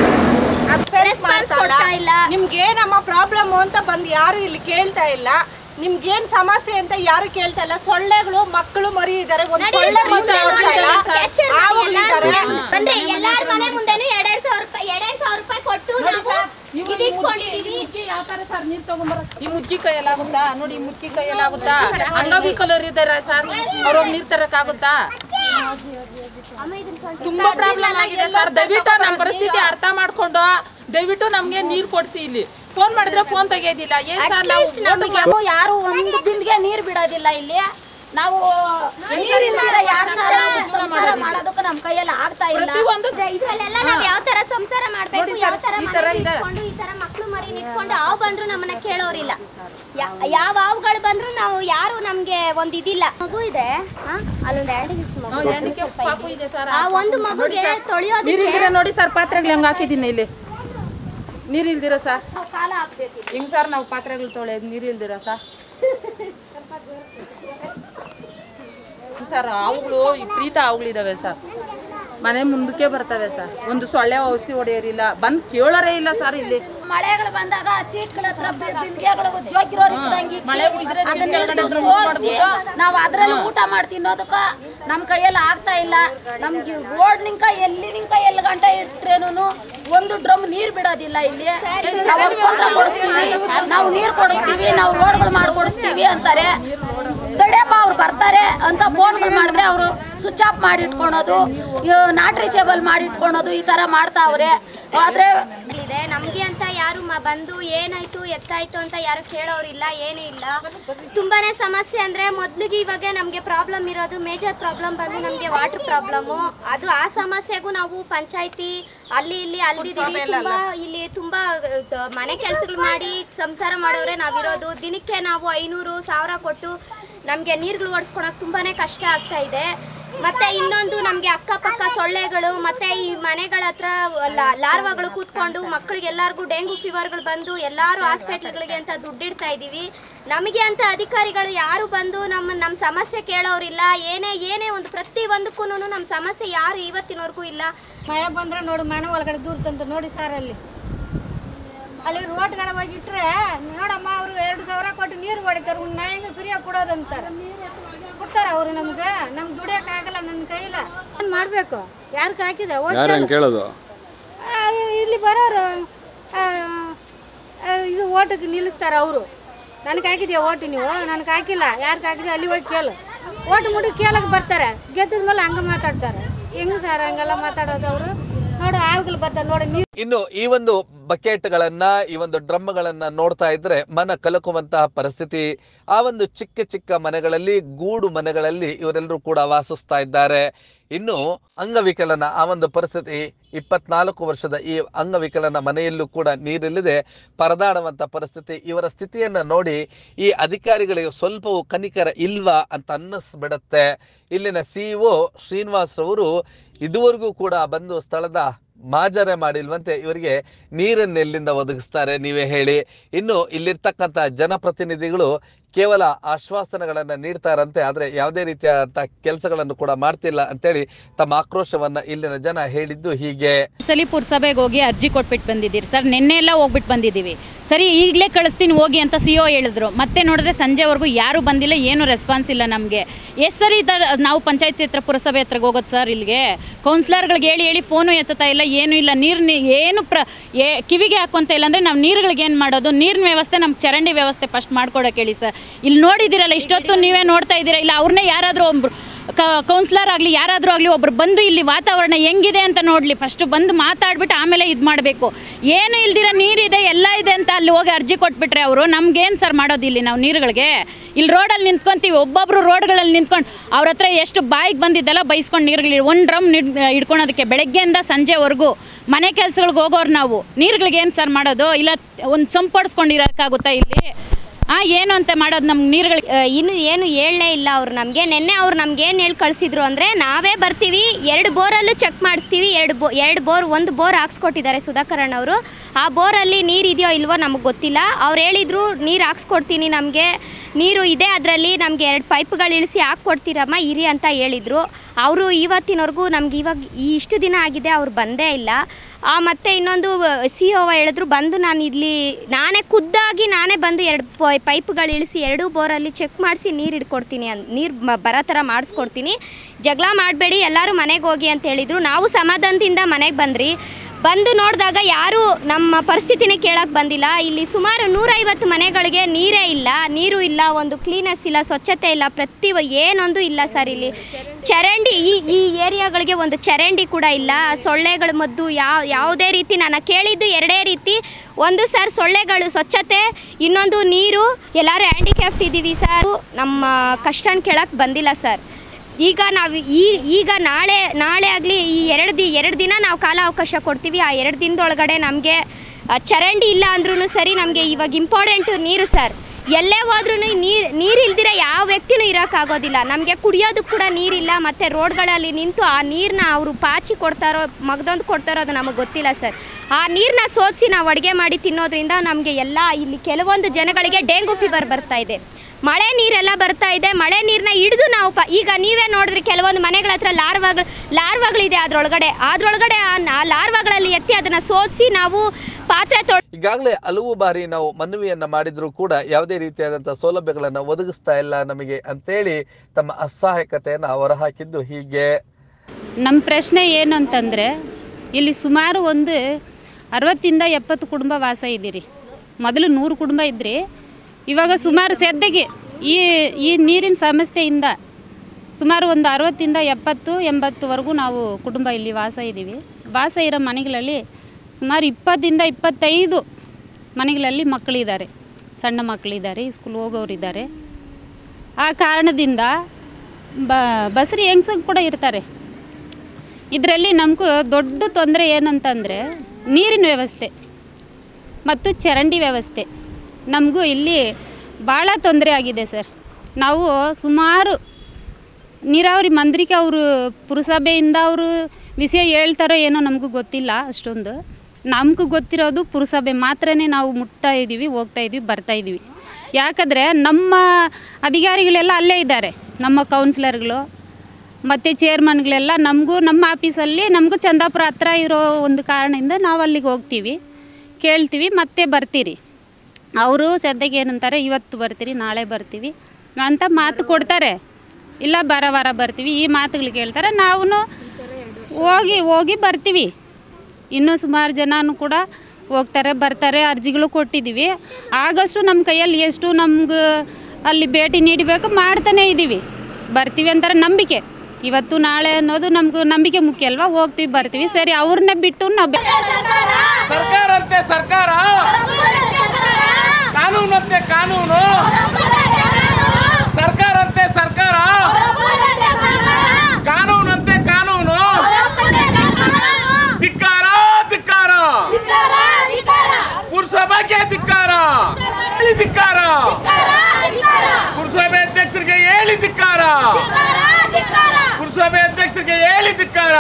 ನಿಮ್ಗೆ ನಮ್ಮ ಪ್ರಾಬ್ಲಮ್ ಅಂತ ಬಂದು ಯಾರು ಇಲ್ಲಿ ಕೇಳ್ತಾ ಇಲ್ಲ. ನಿಮ್ಗೇನ್ ಸಮಸ್ಯೆ ಅಂತ ಯಾರು ಕೇಳ್ತಾ ಇಲ್ಲ. ಸೊಳ್ಳೆಗಳು, ಮಕ್ಕಳು ಮರಿ ಇದಾರೆ, ಒಂದ್ ಸೊಳ್ಳೆ ಬಂದ್ರೆ ಎಲ್ಲಾರ ಮನೆ ಮುಂದೆನೂ ಎರಡೆರಡು ಸಾವಿರ ರೂಪಾಯಿ ಎರಡೆರಡು ಸಾವಿರ ರೂಪಾಯಿ ಕೊಟ್ಟು ಯಾವ ತರ ಸರ್ ನೀರ್ ತಗೊಂಬರ? ಈ ಮುದ್ಗಿ ಕೈಯಲ್ಲಾಗುತ್ತಾ? ನೋಡಿ, ಈ ಮುದ್ಗಿ ಕೈಯಲ್ಲಾಗುತ್ತಾ? ಅಂಗವಿಕಲರು ಇದಾರೆ ಸರ್, ಅವ್ರೋಗಿ ನೀರ್ ತರಕ್ ಆಗುತ್ತಾ? ತುಂಬಾ ಪ್ರಾಬ್ಲಮ್ ಆಗಿದೆ ಸರ್. ದಯವಿಟ್ಟು ನಮ್ಮ ಪರಿಸ್ಥಿತಿ ಅರ್ಥ ಮಾಡ್ಕೊಂಡು ದಯವಿಟ್ಟು ನಮ್ಗೆ ನೀರ್ ಕೊಡ್ಸಿ. ಇಲ್ಲಿ ಫೋನ್ ಮಾಡಿದ್ರೆ ಫೋನ್ ತೆಗೆಯೋದಿಲ್ಲ. ಏನ್ ಸರ್, ನಾವು ಯಾರು ಒಂದು ಬಿಂದಿಗೆ ನೀರ್ ಬಿಡೋದಿಲ್ಲ ಇಲ್ಲಿ. ನಾವು ಮಾಡೋದಕ್ಕೆ ನಮ್ ಕೈಯಲ್ಲಿ ಆಗ್ತಾ ಇಲ್ಲ. ಇದ್ರಲ್ಲೆಲ್ಲ ನಾವ್ ಯಾವ ತರ ಸಂಸಾರ ಮಾಡ್ಬೇಕು, ಯಾವ ತರ ಇಟ್ಕೊಂಡು ಈ ತರ ಮಕ್ಳು ಮರಿ ಇಟ್ಕೊಂಡು ಹಾವು ಬಂದ್ರು ನಮ್ಮನ್ನ ಕೇಳೋರಿಲ್ಲ. ಯಾವ ಹಾವುಗಳು ಬಂದ್ರು ನಾವು ಯಾರು ನಮ್ಗೆ ಒಂದ್ ಇದಿಲ್ಲ. ಮಗು ಇದೆ, ಅಲ್ಲೊಂದ್ ಎರಡು ಆ ಒಂದು ಮಗುಗೆ ತೊಳೆಯೋದು ನೋಡಿ ಸರ್. ಪಾತ್ರೆಗಳು ಹೆಂಗ್ ಹಾಕಿದೀನಿ ಇಲ್ಲಿ, ನೀರ್ ಇಲ್ದಿರ ಸರ್. ಕಾಲ ಹಾಕ್ಬೇಕು ಹಿಂಗ್ ಸರ್ ನಾವು ಪಾತ್ರೆಗಳು ತೊಳೆಯೋದು ನೀರ್ ಇಲ್ದಿರ ಸರ್. ಸರ್ ಅವುಗಳು ವಿಪರೀತ ಅವುಗಳಿದಾವೆ ಸರ್, ಮನೆ ಮುಂದಕ್ಕೆ ಬರ್ತವೆ ಸರ್. ಒಂದು ಸೊಳ್ಳೆ ಔಷಧಿ ಹೊಡೆಯೋರಿಲ್ಲ, ಬಂದ್ ಕೇಳೋರೇ ಇಲ್ಲ ಸರ್. ಇಲ್ಲಿ ಮಳೆಗಳು ಬಂದಾಗ ಸೀಟ್ಗಳ ಹತ್ರ ಬಿಂದಿಗೆಗಳು ಜೋಗಿರೋರು ನಾವು ಅದ್ರಲ್ಲಿ ಊಟ ಮಾಡಿ ತಿನ್ನೋದಕ್ಕ ನಮ್ ಕೈಯಲ್ಲಿ ಆಗ್ತಾ ಇಲ್ಲ. ನಮ್ಗೆ ರೋಡ್ ನಿಂಕ ಎಲ್ಲಿ ನಿಂಕ ಎಲ್ಲಿ ಗಂಟೆ ಇಟ್ರೇನು ಒಂದು ಡ್ರಮ್ ನೀರ್ ಬಿಡೋದಿಲ್ಲ ಇಲ್ಲಿ. ನಾವು ಪತ್ರ ಕೊಡಿಸ್ತೀವಿ, ನಾವು ನೀರ್ ಕೊಡಿಸ್ತೀವಿ, ನಾವು ರೋಡ್ಗಳು ಮಾಡ್ಕೊಡಿಸ್ತೀವಿ ಅಂತಾರೆ. ತಡೆಯಪ್ಪ ಅವ್ರು ಬರ್ತಾರೆ ಅಂತ ಫೋನ್ಗಳು ಮಾಡಿದ್ರೆ ಅವರು ಸ್ವಿಚ್ ಆಫ್ ಮಾಡಿ ಇಟ್ಕೊಳೋದು, ನಾಟ್ ರೀಚೇಬಲ್ ಮಾಡಿ ಇಟ್ಕೊಳೋದು, ಈ ತರ ಮಾಡ್ತಾವ್ರೆ. ಆದ್ರೆ ನಮ್ಗೆ ಅಂತ ಯಾರು ಬಂದು ಏನಾಯ್ತು ಎತ್ತಾಯ್ತು ಅಂತ ಯಾರು ಕೇಳೋರಿಲ್ಲ, ಏನೂ ಇಲ್ಲ. ತುಂಬಾನೇ ಸಮಸ್ಯೆ ಅಂದ್ರೆ ಮೊದ್ಲಿಗೆ ಇವಾಗ ನಮ್ಗೆ ಪ್ರಾಬ್ಲಮ್ ಇರೋದು, ಮೇಜರ್ ಪ್ರಾಬ್ಲಮ್ ಬಂದು ನಮ್ಗೆ ವಾಟರ್ ಪ್ರಾಬ್ಲಮ್ಮು. ಅದು ಆ ಸಮಸ್ಯೆಗೂ ನಾವು ಪಂಚಾಯತಿ ಅಲ್ಲಿ ಇಲ್ಲಿ ಅಲ್ದಿದ್ದೀವಿ. ತುಂಬಾ ಇಲ್ಲಿ ತುಂಬಾ ಮನೆ ಕೆಲಸಗಳು ಮಾಡಿ ಸಂಸಾರ ಮಾಡೋರೆ ನಾವಿರೋದು. ದಿನಕ್ಕೆ ನಾವು ಐನೂರು ಸಾವಿರ ಕೊಟ್ಟು ನಮ್ಗೆ ನೀರುಗಳು ಓಡಿಸ್ಕೊಳಕ್ ತುಂಬಾನೇ ಕಷ್ಟ ಆಗ್ತಾ ಇದೆ. ಮತ್ತೆ ಇನ್ನೊಂದು ನಮ್ಗೆ ಅಕ್ಕಪಕ್ಕ ಸೊಳ್ಳೆಗಳು ಮತ್ತೆ ಈ ಮನೆಗಳ ಹತ್ರ ಲಾರ್ವಾಗಳು ಕೂತ್ಕೊಂಡು ಮಕ್ಕಳಿಗೆ ಎಲ್ಲಾರ್ಗು ಡೆಂಗು ಫೀವರ್ಗಳು ಬಂದು ಎಲ್ಲಾರು ಹಾಸ್ಪಿಟಲ್ಗಳಿಗೆ ಅಂತ ದುಡ್ಡಿಡ್ತಾ ಇದೀವಿ. ನಮಗೆ ಅಂತ ಅಧಿಕಾರಿಗಳು ಯಾರು ಬಂದು ನಮ್ಮ ನಮ್ಮ ಸಮಸ್ಯೆ ಕೇಳೋರಿಲ್ಲ. ಏನೇ ಏನೇ ಒಂದು ಪ್ರತಿ ಒಂದಕ್ಕೂ ನಮ್ಮ ಸಮಸ್ಯೆ ಯಾರು ಇವತ್ತಿನವರೆಗೂ ಇಲ್ಲ. ಮಳೆ ಬಂದ್ರೆ ನೋಡಿ ಮನೆ ಒಳಗಡೆ ದೂರ ತಂದು ನೋಡಿ ಸರ್, ಅಲ್ಲಿ ಅಲ್ಲಿ ರೋಡ್ ಕಡೆ ಹೋಗಿಟ್ರೆ ನೋಡಮ್ಮ ಅವ್ರು ಎರಡು ಸಾವಿರ ಕೊಟ್ಟು ನೀರು ಹೊಡಿತಾರೆ. ನಾ ಹೆಂಗೆ ಫ್ರೀಯಾಗಿ ಕೊಡೋದಂತಾರೆ, ಕೊಡ್ತಾರ ಅವ್ರು ನಮ್ಗೆ. ನಮ್ಗೆ ದುಡಿಯಕ್ ಆಗಲ್ಲ, ನನ್ನ ಕೈಲ ಏನ್ ಮಾಡ್ಬೇಕು? ಯಾರು ಹಾಕಿದೆ ಕೇಳೋದು? ಇಲ್ಲಿ ಬರೋರು ಇದು ಓಟಕ್ಕೆ ನಿಲ್ಲಿಸ್ತಾರ ಅವರು. ನನಗೆ ಹಾಕಿದ್ಯಾ ಓಟು ನೀವು? ನನಗೆ ಹಾಕಿಲ್ಲ. ಯಾರಿಗೆ ಹಾಕಿದ್ಯಾ ಅಲ್ಲಿ ಹೋಗಿ ಕೇಳು. ಓಟು ಮುಡಿ ಕೇಳಕ್ಕೆ ಬರ್ತಾರೆ, ಗೆದ್ದಿದ ಮೇಲೆ ಹಂಗೆ ಮಾತಾಡ್ತಾರೆ. ಹೆಂಗೆ ಸರ್ ಹಂಗೆಲ್ಲ ಮಾತಾಡೋದು ಅವರು? ನೋಡು ಆವಾಗಲೂ ಬರ್ತಾರೆ ನೋಡಿ ನೀವು. ಇನ್ನು ಈ ಒಂದು ಬಕೆಟ್ಗಳನ್ನ ಈ ಒಂದು ಡ್ರಮ್ಗಳನ್ನ ನೋಡ್ತಾ ಇದ್ರೆ ಮನ ಕಲಕುವಂತಹ ಪರಿಸ್ಥಿತಿ. ಆ ಒಂದು ಚಿಕ್ಕ ಚಿಕ್ಕ ಮನೆಗಳಲ್ಲಿ, ಗೂಡು ಮನೆಗಳಲ್ಲಿ ಇವರೆಲ್ಲರೂ ಕೂಡ ವಾಸಿಸ್ತಾ ಇದ್ದಾರೆ. ಇನ್ನು ಅಂಗವಿಕಲನ ಆ ಒಂದು ಪರಿಸ್ಥಿತಿ, ಇಪ್ಪತ್ನಾಲ್ಕು ವರ್ಷದ ಈ ಅಂಗವಿಕಲನ ಮನೆಯಲ್ಲೂ ಕೂಡ ನೀರಿಲ್ಲದೆ ಪರದಾಡುವಂತ ಪರಿಸ್ಥಿತಿ. ಇವರ ಸ್ಥಿತಿಯನ್ನ ನೋಡಿ ಈ ಅಧಿಕಾರಿಗಳಿಗೆ ಸ್ವಲ್ಪವೂ ಕನಿಕರ ಇಲ್ವಾ ಅಂತ ಅನ್ನಿಸ್ಬಿಡತ್ತೆ. ಇಲ್ಲಿನ ಸಿಇಒ ಶ್ರೀನಿವಾಸ್ ಅವರು ಇದುವರೆಗೂ ಕೂಡ ಬಂದು ಸ್ಥಳದ ಮಾಜರೆ ಮಾಡಿಲ್ವಂತೆ. ಇವರಿಗೆ ನೀರನ್ನು ಎಲ್ಲಿಂದ ಒದಗಿಸ್ತಾರೆ ನೀವೇ ಹೇಳಿ? ಇನ್ನು ಇಲ್ಲಿರ್ತಕ್ಕಂಥ ಜನಪ್ರತಿನಿಧಿಗಳು ಕೇವಲ ಆಶ್ವಾಸನೆಗಳನ್ನು ನೀಡ್ತಾರಂತೆ, ಆದರೆ ಯಾವುದೇ ರೀತಿಯಾದಂಥ ಕೆಲಸಗಳನ್ನು ಕೂಡ ಮಾಡ್ತಿಲ್ಲ ಅಂತೇಳಿ ತಮ್ಮ ಆಕ್ರೋಶವನ್ನ ಇಲ್ಲಿನ ಜನ ಹೇಳಿದ್ದು ಹೀಗೆ. ಸಲಿ ಪುರಸಭೆಗೆ ಹೋಗಿ ಅರ್ಜಿ ಕೊಟ್ಬಿಟ್ಟು ಬಂದಿದ್ದೀರಿ ಸರ್. ನಿನ್ನೆ ಎಲ್ಲ ಹೋಗ್ಬಿಟ್ಟು ಬಂದಿದ್ದೀವಿ. ಸರಿ ಈಗಲೇ ಕಳಿಸ್ತೀನಿ ಹೋಗಿ ಅಂತ ಸಿ ಒ ಹೇಳಿದ್ರು. ಮತ್ತೆ ನೋಡಿದ್ರೆ ಸಂಜೆವರೆಗೂ ಯಾರೂ ಬಂದಿಲ್ಲ, ಏನು ರೆಸ್ಪಾನ್ಸ್ ಇಲ್ಲ ನಮಗೆ. ಎಷ್ಟು ಸರಿ ನಾವು ಪಂಚಾಯತಿ ಹತ್ರ ಪುರಸಭೆ ಹತ್ರಗೆ ಹೋಗೋದು ಸರ್? ಇಲ್ಲಿಗೆ ಕೌನ್ಸಿಲರ್ಗಳಿಗೆ ಹೇಳಿ ಹೇಳಿ ಫೋನು ಎತ್ತುತ್ತಾ ಇಲ್ಲ, ಏನೂ ಇಲ್ಲ. ನೀರು ಏನು ಪ್ರ ಏ ಕಿವಿಗೆ ಹಾಕೊಂತ ಇಲ್ಲ ಅಂದರೆ ನಾವು ನೀರುಗಳಿಗೆ ಏನು ಮಾಡೋದು? ನೀರಿನ ವ್ಯವಸ್ಥೆ ನಮ್ಗೆ ಚರಂಡಿ ವ್ಯವಸ್ಥೆ ಫಸ್ಟ್ ಮಾಡ್ಕೊಡೋಕೆ ಹೇಳಿ ಸರ್. ಇಲ್ಲಿ ನೋಡಿದ್ದೀರಲ್ಲ, ಇಷ್ಟೊತ್ತು ನೀವೇ ನೋಡ್ತಾ ಇದ್ದೀರಾ. ಇಲ್ಲ ಅವ್ರನ್ನೇ ಯಾರಾದರೂ ಒಬ್ರು ಕ ಕೌನ್ಸಿಲರ್ ಆಗಲಿ ಯಾರಾದರೂ ಆಗಲಿ ಒಬ್ರು ಬಂದು ಇಲ್ಲಿ ವಾತಾವರಣ ಹೆಂಗಿದೆ ಅಂತ ನೋಡಲಿ. ಫಸ್ಟು ಬಂದು ಮಾತಾಡ್ಬಿಟ್ಟು ಆಮೇಲೆ ಇದು ಮಾಡಬೇಕು. ಏನು ಇಲ್ದಿರ ನೀರಿದೆ ಎಲ್ಲ ಇದೆ ಅಂತ ಅಲ್ಲಿ ಹೋಗಿ ಅರ್ಜಿ ಕೊಟ್ಬಿಟ್ರೆ ಅವರು ನಮ್ಗೇನು ಸರ್ ಮಾಡೋದು? ಇಲ್ಲಿ ನಾವು ನೀರುಗಳಿಗೆ ಇಲ್ಲಿ ರೋಡಲ್ಲಿ ನಿಂತ್ಕೊಂತೀವಿ, ಒಬ್ಬೊಬ್ರು ರೋಡ್ಗಳಲ್ಲಿ ನಿಂತ್ಕೊಂಡು ಅವ್ರ ಹತ್ರ ಎಷ್ಟು ಬಾಯಿಗೆ ಬಂದಿದ್ದೆಲ್ಲ ಬೈಸ್ಕೊಂಡು ನೀರುಗಳು ಒಂದು ಡ್ರಮ್ ಹಿಡ್ಕೊಳೋದಕ್ಕೆ ಬೆಳಗ್ಗೆಯಿಂದ ಸಂಜೆವರೆಗೂ ಮನೆ ಕೆಲಸಗಳಿಗೆ ಹೋಗೋರು ನಾವು. ನೀರುಗಳಿಗೆ ಏನು ಸರ್ ಮಾಡೋದು? ಇಲ್ಲ ಒಂದು ಸಂಪಡಿಸ್ಕೊಂಡಿರೋಕ್ಕಾಗುತ್ತಾ ಇಲ್ಲಿ? ಹಾಂ ಏನು ಅಂತ ಮಾಡೋದು ನಮ್ಗೆ ನೀರುಗಳಿಗೆ? ಇನ್ನು ಏನು ಹೇಳಲೇ ಇಲ್ಲ ಅವರು ನಮಗೆ. ನಿನ್ನೆ ಅವ್ರು ನಮ್ಗೆ ಏನು ಹೇಳಿ ಕಳಿಸಿದ್ರು ಅಂದರೆ, ನಾವೇ ಬರ್ತೀವಿ, ಎರಡು ಬೋರಲ್ಲೂ ಚೆಕ್ ಮಾಡಿಸ್ತೀವಿ. ಎರಡು ಬೋ ಎರಡು ಬೋರ್ ಒಂದು ಬೋರ್ ಹಾಕ್ಸ್ಕೊಟ್ಟಿದ್ದಾರೆ ಸುಧಾಕರನ್ ಅವರು. ಆ ಬೋರಲ್ಲಿ ನೀರು ಇದೆಯೋ ಇಲ್ವೋ ನಮಗೆ ಗೊತ್ತಿಲ್ಲ. ಅವ್ರು ಹೇಳಿದರು ನೀರು ಹಾಕ್ಸ್ಕೊಡ್ತೀನಿ, ನಮಗೆ ನೀರು ಇದೆ, ಅದರಲ್ಲಿ ನಮಗೆ ಎರಡು ಪೈಪ್ಗಳು ಇಳಿಸಿ ಹಾಕ್ಕೊಡ್ತೀರಮ್ಮ ಇರಿ ಅಂತ ಹೇಳಿದರು. ಅವರು ಇವತ್ತಿನವರೆಗೂ ನಮ್ಗೆ ಇವಾಗ ಈ ಇಷ್ಟು ದಿನ ಆಗಿದೆ, ಅವ್ರು ಬಂದೇ ಇಲ್ಲ. ಮತ್ತು ಇನ್ನೊಂದು ಸಿ ಒ ಹೇಳಿದ್ರು ಬಂದು ನಾನು ಇಲ್ಲಿ ನಾನೇ ಖುದ್ದಾಗಿ ನಾನೇ ಬಂದು ಎರಡು ಪೈಪ್ಗಳು ಇಳಿಸಿ ಎರಡೂ ಬೋರಲ್ಲಿ ಚೆಕ್ ಮಾಡಿಸಿ ನೀರು ಇಟ್ಕೊಡ್ತೀನಿ, ಅನ್ ನೀರು ಬರೋ ಥರ ಮಾಡಿಸ್ಕೊಡ್ತೀನಿ, ಜಗಳ ಮಾಡಬೇಡಿ, ಎಲ್ಲರೂ ಮನೆಗೆ ಹೋಗಿ ಅಂತ ಹೇಳಿದರು. ನಾವು ಸಮಾಧಾನದಿಂದ ಮನೆಗೆ ಬಂದ್ರಿ. ಬಂದು ನೋಡಿದಾಗ ಯಾರೂ ನಮ್ಮ ಪರಿಸ್ಥಿತಿನೇ ಕೇಳಕ್ಕೆ ಬಂದಿಲ್ಲ. ಇಲ್ಲಿ ಸುಮಾರು ನೂರೈವತ್ತು ಮನೆಗಳಿಗೆ ನೀರೇ ಇಲ್ಲ, ನೀರು ಇಲ್ಲ, ಒಂದು ಕ್ಲೀನೆಸ್ ಇಲ್ಲ, ಸ್ವಚ್ಛತೆ ಇಲ್ಲ, ಪ್ರತಿ ಏನೊಂದು ಇಲ್ಲ ಸರ್. ಇಲ್ಲಿ ಚರಂಡಿ ಈ ಈ ಏರಿಯಾಗಳಿಗೆ ಒಂದು ಚರಂಡಿ ಕೂಡ ಇಲ್ಲ. ಸೊಳ್ಳೆಗಳ ಮದ್ದು ಯಾವ ಯಾವುದೇ ರೀತಿ ನಾನು ಕೇಳಿದ್ದು ಎರಡೇ ರೀತಿ. ಒಂದು ಸರ್ ಸೊಳ್ಳೆಗಳು ಸ್ವಚ್ಛತೆ, ಇನ್ನೊಂದು ನೀರು. ಎಲ್ಲರೂ ಹ್ಯಾಂಡಿಕ್ಯಾಪ್ಟ್ ಇದ್ದೀವಿ ಸರ್, ನಮ್ಮ ಕಷ್ಟನ ಕೇಳಕ್ಕೆ ಬಂದಿಲ್ಲ ಸರ್. ಈಗ ನಾವು ಈ ಈಗ ನಾಳೆ ನಾಳೆ ಆಗಲಿ ಈ ಎರಡು ದಿ ಎರಡು ದಿನ ನಾವು ಕಾಲಾವಕಾಶ ಕೊಡ್ತೀವಿ. ಆ ಎರಡು ದಿನದೊಳಗಡೆ ನಮಗೆ ಚರಂಡಿ ಇಲ್ಲ ಅಂದ್ರೂ ಸರಿ, ನಮಗೆ ಇವಾಗ ಇಂಪಾರ್ಟೆಂಟು ನೀರು ಸರ್. ಎಲ್ಲೇ ಹೋದ್ರೂ ನೀರು ನೀರು ಇಲ್ದಿರ ಯಾವ ವ್ಯಕ್ತಿನೂ ಇರೋಕ್ಕಾಗೋದಿಲ್ಲ. ನಮಗೆ ಕುಡಿಯೋದಕ್ಕೆ ಕೂಡ ನೀರಿಲ್ಲ. ಮತ್ತು ರೋಡ್ಗಳಲ್ಲಿ ನಿಂತು ಆ ನೀರನ್ನ ಅವರು ಪಾಚಿ ಕೊಡ್ತಾರೋ ಮಗದೊಂದು ಕೊಡ್ತಾರೋ ಅದು ನಮಗೆ ಗೊತ್ತಿಲ್ಲ ಸರ್. ಆ ನೀರನ್ನ ಸೋದಿಸಿ ನಾವು ಅಡುಗೆ ಮಾಡಿ ತಿನ್ನೋದ್ರಿಂದ ನಮಗೆ ಎಲ್ಲ ಇಲ್ಲಿ ಕೆಲವೊಂದು ಜನಗಳಿಗೆ ಡೆಂಗು ಫೀವರ್ ಬರ್ತಾ ಇದೆ. ಮಳೆ ನೀರೆಲ್ಲ ಬರ್ತಾ ಇದೆ. ಮಳೆ ನೀರನ್ನ ಹಿಡಿದು ನಾವು ಪ ಈಗ ನೀವೇ ನೋಡಿದ್ರೆ ಕೆಲವೊಂದು ಮನೆಗಳ ಹತ್ರ ಲಾರ್ವಾಗಳು ಲಾರ್ವಾಗಳಿದೆ ಅದರೊಳಗಡೆ ಅದರೊಳಗಡೆ ಆ ಲಾರ್ವಾಗಳಲ್ಲಿ ಎತ್ತಿ ಅದನ್ನು ಸೋದಿಸಿ ನಾವು ಪಾತ್ರೆ ತೊಳೆ. ಈಗಾಗಲೇ ಹಲವು ಬಾರಿ ನಾವು ಮನವಿಯನ್ನ ಮಾಡಿದ್ರು ಕೂಡ ಯಾವುದೇ ರೀತಿಯಾದಂತಹ ಸೌಲಭ್ಯಗಳನ್ನು ಒದಗಿಸ್ತಾ ಇಲ್ಲ ನಮಗೆ ಅಂತೇಳಿ ತಮ್ಮ ಅಸಹಾಯಕತೆಯನ್ನು ಹೊರಹಾಕಿದ್ದು ಹೀಗೆ. ನಮ್ಮ ಪ್ರಶ್ನೆ ಏನು ಅಂತಂದರೆ, ಇಲ್ಲಿ ಸುಮಾರು ಒಂದು ಅರವತ್ತಿಂದ ಎಪ್ಪತ್ತು ಕುಟುಂಬ ವಾಸ ಇದ್ದೀರಿ. ಮೊದಲು ನೂರು ಕುಟುಂಬ ಇದ್ರಿ, ಇವಾಗ ಸುಮಾರು ಸದ್ಯಕ್ಕೆ ಈ ಈ ನೀರಿನ ಸಮಸ್ಯೆಯಿಂದ ಸುಮಾರು ಒಂದು ಅರವತ್ತಿಂದ ಎಪ್ಪತ್ತು ಎಂಬತ್ತುವರೆಗೂ ನಾವು ಕುಟುಂಬ ಇಲ್ಲಿ ವಾಸ ಇದ್ದೀವಿ. ವಾಸ ಇರೋ ಮನೆಗಳಲ್ಲಿ ಸುಮಾರು ಇಪ್ಪತ್ತರಿಂದ ಇಪ್ಪತ್ತೈದು ಮನೆಗಳಲ್ಲಿ ಮಕ್ಕಳಿದ್ದಾರೆ, ಸಣ್ಣ ಮಕ್ಕಳಿದ್ದಾರೆ, ಸ್ಕೂಲ್ ಹೋಗೋರಿದ್ದಾರೆ. ಆ ಕಾರಣದಿಂದ ಬ ಬಸರಿ ಹೆಂಗ್ಸಂಗೆ ಕೂಡ ಇರ್ತಾರೆ. ಇದರಲ್ಲಿ ನಮಗೂ ದೊಡ್ಡ ತೊಂದರೆ ಏನಂತಂದರೆ ನೀರಿನ ವ್ಯವಸ್ಥೆ ಮತ್ತು ಚರಂಡಿ ವ್ಯವಸ್ಥೆ. ನಮಗೂ ಇಲ್ಲಿ ಭಾಳ ತೊಂದರೆ ಆಗಿದೆ ಸರ್. ನಾವು ಸುಮಾರು ನೀರಾವರಿ ಮಂತ್ರಿಗೆ ಅವರು ಪುರಸಭೆಯಿಂದ ಅವರು ವಿಷಯ ಹೇಳ್ತಾರೋ ಏನೋ ನಮಗೂ ಗೊತ್ತಿಲ್ಲ. ಅಷ್ಟೊಂದು ನಮಗೂ ಗೊತ್ತಿರೋದು ಪುರಸಭೆ ಮಾತ್ರನೇ ನಾವು ಮುಟ್ತಾ ಇದ್ದೀವಿ, ಹೋಗ್ತಾ ಇದ್ದೀವಿ, ಬರ್ತಾ ಇದ್ದೀವಿ. ಯಾಕಂದರೆ ನಮ್ಮ ಅಧಿಕಾರಿಗಳೆಲ್ಲ ಅಲ್ಲೇ ಇದ್ದಾರೆ, ನಮ್ಮ ಕೌನ್ಸಿಲರ್ಗಳು ಮತ್ತು ಚೇರ್ಮನ್ಗಳೆಲ್ಲ. ನಮಗೂ ನಮ್ಮ ಆಫೀಸಲ್ಲಿ ನಮಗೂ ಚಂದಾಪುರ ಹತ್ರ ಇರೋ ಒಂದು ಕಾರಣದಿಂದ ನಾವು ಅಲ್ಲಿಗೆ ಹೋಗ್ತೀವಿ, ಕೇಳ್ತೀವಿ, ಮತ್ತೆ ಬರ್ತೀರಿ. ಅವರು ಸದ್ಯಕ್ಕೆ ಏನಂತಾರೆ, ಇವತ್ತು ಬರ್ತೀರಿ, ನಾಳೆ ಬರ್ತೀವಿ ಅಂತ ಮಾತು ಕೊಡ್ತಾರೆ. ಇಲ್ಲ ಬರ ವಾರ ಬರ್ತೀವಿ ಈ ಮಾತುಗಳು ಕೇಳ್ತಾರೆ. ನಾವು ಹೋಗಿ ಹೋಗಿ ಬರ್ತೀವಿ. ಇನ್ನೂ ಸುಮಾರು ಜನನೂ ಕೂಡ ಹೋಗ್ತಾರೆ ಬರ್ತಾರೆ, ಅರ್ಜಿಗಳು ಕೊಟ್ಟಿದ್ದೀವಿ. ಆಗಷ್ಟು ನಮ್ಮ ಕೈಯಲ್ಲಿ ಎಷ್ಟು ನಮ್ಗೆ ಅಲ್ಲಿ ಭೇಟಿ ನೀಡಬೇಕು ಮಾಡ್ತಾನೇ ಇದ್ದೀವಿ. ಬರ್ತೀವಿ ಅಂತಾರೆ ನಂಬಿಕೆ, ಇವತ್ತು ನಾಳೆ ಅನ್ನೋದು ನಮ್ಗೆ ನಂಬಿಕೆ ಮುಖ್ಯ ಅಲ್ವಾ. ಹೋಗ್ತೀವಿ ಬರ್ತೀವಿ, ಸರಿ ಅವ್ರನ್ನೇ ಬಿಟ್ಟು ನಾವು ಸರ್ಕಾರ ಅಂತೆ ಸರ್ಕಾರ, ಕಾನೂನಂತೆ ಕಾನೂನು, ಸರ್ಕಾರ ಅಂತೆ ಸರ್ಕಾರ, ಕಾನೂನಂತೆ ಕಾನೂನು, ಧಿಕ್ಕಾರ ಧಿಕ್ಕಾರ, ಪುರಸಭೆಗೆ ಧಿಕ್ಕಾರ, ಧಿಕ್ಕಾರ, ಪುರಸಭೆ ಅಧ್ಯಕ್ಷರಿಗೆ ಹೇಳಿ ಧಿಕ್ಕಾರ, ಪುರಸಭೆ ಅಧ್ಯಕ್ಷರಿಗೆ ಹೇಳಿ ಧಿಕ್ಕಾರ,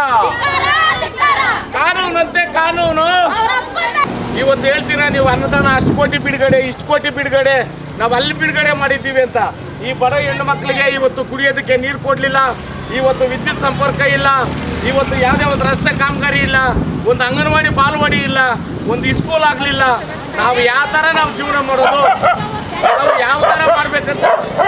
ಕಾನೂನಂತೆ ಕಾನೂನು. ಇವತ್ತು ಹೇಳ್ತೀರಾ ನೀವು ಅನ್ನದಾನ ಅಷ್ಟು ಕೋಟಿ ಬಿಡುಗಡೆ, ಇಷ್ಟು ಕೋಟಿ ಬಿಡುಗಡೆ, ನಾವು ಅಲ್ಲಿ ಬಿಡುಗಡೆ ಮಾಡಿದ್ದೀವಿ ಅಂತ. ಈ ಬಡ ಹೆಣ್ಣು ಮಕ್ಕಳಿಗೆ ಇವತ್ತು ಕುಡಿಯೋದಕ್ಕೆ ನೀರು ಕೊಡಲಿಲ್ಲ, ಇವತ್ತು ವಿದ್ಯುತ್ ಸಂಪರ್ಕ ಇಲ್ಲ, ಇವತ್ತು ಯಾವುದೇ ಒಂದು ರಸ್ತೆ ಕಾಮಗಾರಿ ಇಲ್ಲ, ಒಂದು ಅಂಗನವಾಡಿ ಬಾಲವಾಡಿ ಇಲ್ಲ, ಒಂದು ಸ್ಕೂಲ್ ಆಗಲಿಲ್ಲ. ನಾವು ಯಾವ ಥರ ನಾವು ಜೀವನ ಮಾಡೋದು, ನಾವು ಯಾವ ಥರ ಮಾಡಬೇಕಂತ.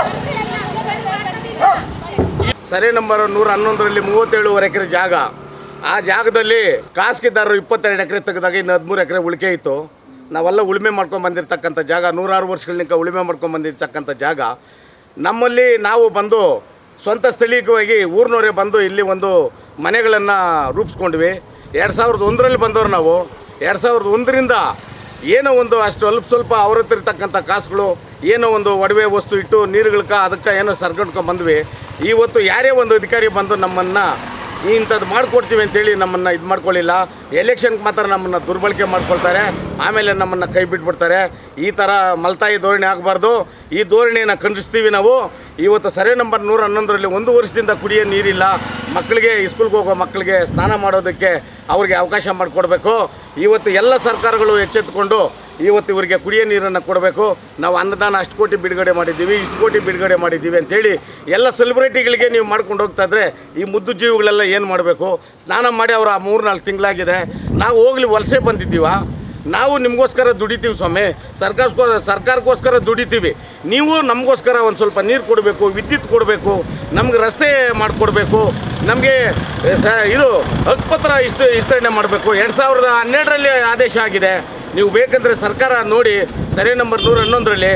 ಸರ್ವೆ ನಂಬರ್ ನೂರ ಹನ್ನೊಂದರಲ್ಲಿ ಮೂವತ್ತೇಳುವರೆ ಎಕರೆ ಜಾಗ, ಆ ಜಾಗದಲ್ಲಿ ಖಾಸಗಿದಾರರು ಇಪ್ಪತ್ತೆರಡು ಎಕರೆ ತೆಗೆದಾಗ ಇನ್ನು ಹದಿಮೂರು ಎಕರೆ ಉಳಿಕೆ ಇತ್ತು. ನಾವೆಲ್ಲ ಉಳುಮೆ ಮಾಡ್ಕೊಂಡು ಬಂದಿರತಕ್ಕಂಥ ಜಾಗ, ನೂರಾರು ವರ್ಷಗಳಿಂದ ಉಳುಮೆ ಮಾಡ್ಕೊಂಡು ಬಂದಿರ್ತಕ್ಕಂಥ ಜಾಗ. ನಮ್ಮಲ್ಲಿ ನಾವು ಬಂದು ಸ್ವಂತ ಸ್ಥಳೀಯವಾಗಿ ಊರಿನವರೇ ಬಂದು ಇಲ್ಲಿ ಒಂದು ಮನೆಗಳನ್ನು ರೂಪಿಸ್ಕೊಂಡ್ವಿ. ಎರಡು ಸಾವಿರದ ಒಂದರಲ್ಲಿ ಬಂದವರು ನಾವು. ಎರಡು ಸಾವಿರದ ಒಂದರಿಂದ ಏನೋ ಒಂದು ಅಷ್ಟು ಅಲ್ಪ ಸ್ವಲ್ಪ ಅವ್ರ ಹತ್ರ ಇರ್ತಕ್ಕಂಥ ಕಾಸುಗಳು, ಏನೋ ಒಂದು ಒಡವೆ ವಸ್ತು ಇಟ್ಟು ನೀರುಗಳಕ್ಕೆ ಅದಕ್ಕೆ ಏನೋ ಸರ್ಗಟ್ಕೊಂಡು ಬಂದ್ವಿ. ಇವತ್ತು ಯಾರೇ ಒಂದು ಅಧಿಕಾರಿ ಬಂದು ನಮ್ಮನ್ನು ಇಂಥದ್ದು ಮಾಡಿಕೊಡ್ತೀವಿ ಅಂತೇಳಿ ನಮ್ಮನ್ನು ಇದು ಮಾಡ್ಕೊಳ್ಳಿಲ್ಲ. ಎಲೆಕ್ಷನ್ಗೆ ಮಾತ್ರ ನಮ್ಮನ್ನು ದುರ್ಬಳಕೆ ಮಾಡ್ಕೊಳ್ತಾರೆ, ಆಮೇಲೆ ನಮ್ಮನ್ನು ಕೈ ಬಿಟ್ಬಿಡ್ತಾರೆ. ಈ ಥರ ಮಲ್ತಾಯಿ ಧೋರಣೆ ಆಗಬಾರ್ದು. ಈ ಧೋರಣೆಯನ್ನು ಖಂಡಿಸ್ತೀವಿ ನಾವು. ಇವತ್ತು ಸರ್ವೆ ನಂಬರ್ ನೂರ ಹನ್ನೊಂದರಲ್ಲಿ ಒಂದು ವರ್ಷದಿಂದ ಕುಡಿಯೋ ನೀರಿಲ್ಲ. ಮಕ್ಕಳಿಗೆ ಸ್ಕೂಲ್ಗೆ ಹೋಗೋ ಮಕ್ಕಳಿಗೆ ಸ್ನಾನ ಮಾಡೋದಕ್ಕೆ ಅವ್ರಿಗೆ ಅವಕಾಶ ಮಾಡಿಕೊಡ್ಬೇಕು. ಇವತ್ತು ಎಲ್ಲ ಸರ್ಕಾರಗಳು ಎಚ್ಚೆತ್ತುಕೊಂಡು ಇವತ್ತು ಇವರಿಗೆ ಕುಡಿಯೋ ನೀರನ್ನು ಕೊಡಬೇಕು. ನಾವು ಅನ್ನದಾನ ಅಷ್ಟು ಕೋಟಿ ಬಿಡುಗಡೆ ಮಾಡಿದ್ದೀವಿ, ಇಷ್ಟು ಕೋಟಿ ಬಿಡುಗಡೆ ಮಾಡಿದ್ದೀವಿ ಅಂಥೇಳಿ ಎಲ್ಲ ಸೆಲೆಬ್ರಿಟಿಗಳಿಗೆ ನೀವು ಮಾಡ್ಕೊಂಡು ಹೋಗ್ತಾ ಇದ್ರೆ ಈ ಮುದ್ದು ಜೀವಿಗಳೆಲ್ಲ ಏನು ಮಾಡಬೇಕು? ಸ್ನಾನ ಮಾಡಿ ಅವರು ಆ ಮೂರು ನಾಲ್ಕು ತಿಂಗಳಾಗಿದೆ. ನಾವು ಹೋಗ್ಲಿ ವಲಸೆ ಬಂದಿದ್ದೀವ? ನಾವು ನಿಮಗೋಸ್ಕರ ದುಡಿತೀವಿ ಸ್ವಾಮಿ, ಸರ್ಕಾರಕ್ಕೋ ಸರ್ಕಾರಕ್ಕೋಸ್ಕರ ದುಡಿತೀವಿ. ನೀವು ನಮಗೋಸ್ಕರ ಒಂದು ಸ್ವಲ್ಪ ನೀರು ಕೊಡಬೇಕು, ವಿದ್ಯುತ್ ಕೊಡಬೇಕು, ನಮ್ಗೆ ರಸ್ತೆ ಮಾಡಿಕೊಡ್ಬೇಕು, ನಮಗೆ ಸ ಇದು ಹಕ್ಕುಪತ್ರ ಇಷ್ಟು ವಿಸ್ತರಣೆ ಮಾಡಬೇಕು. ಎರಡು ಸಾವಿರದ ಹನ್ನೆರಡರಲ್ಲಿ ಆದೇಶ ಆಗಿದೆ. ನೀವು ಬೇಕಂದರೆ ಸರ್ಕಾರ ನೋಡಿ, ಸರ್ವೆ ನಂಬರ್ ನೂರ ಹನ್ನೊಂದರಲ್ಲಿ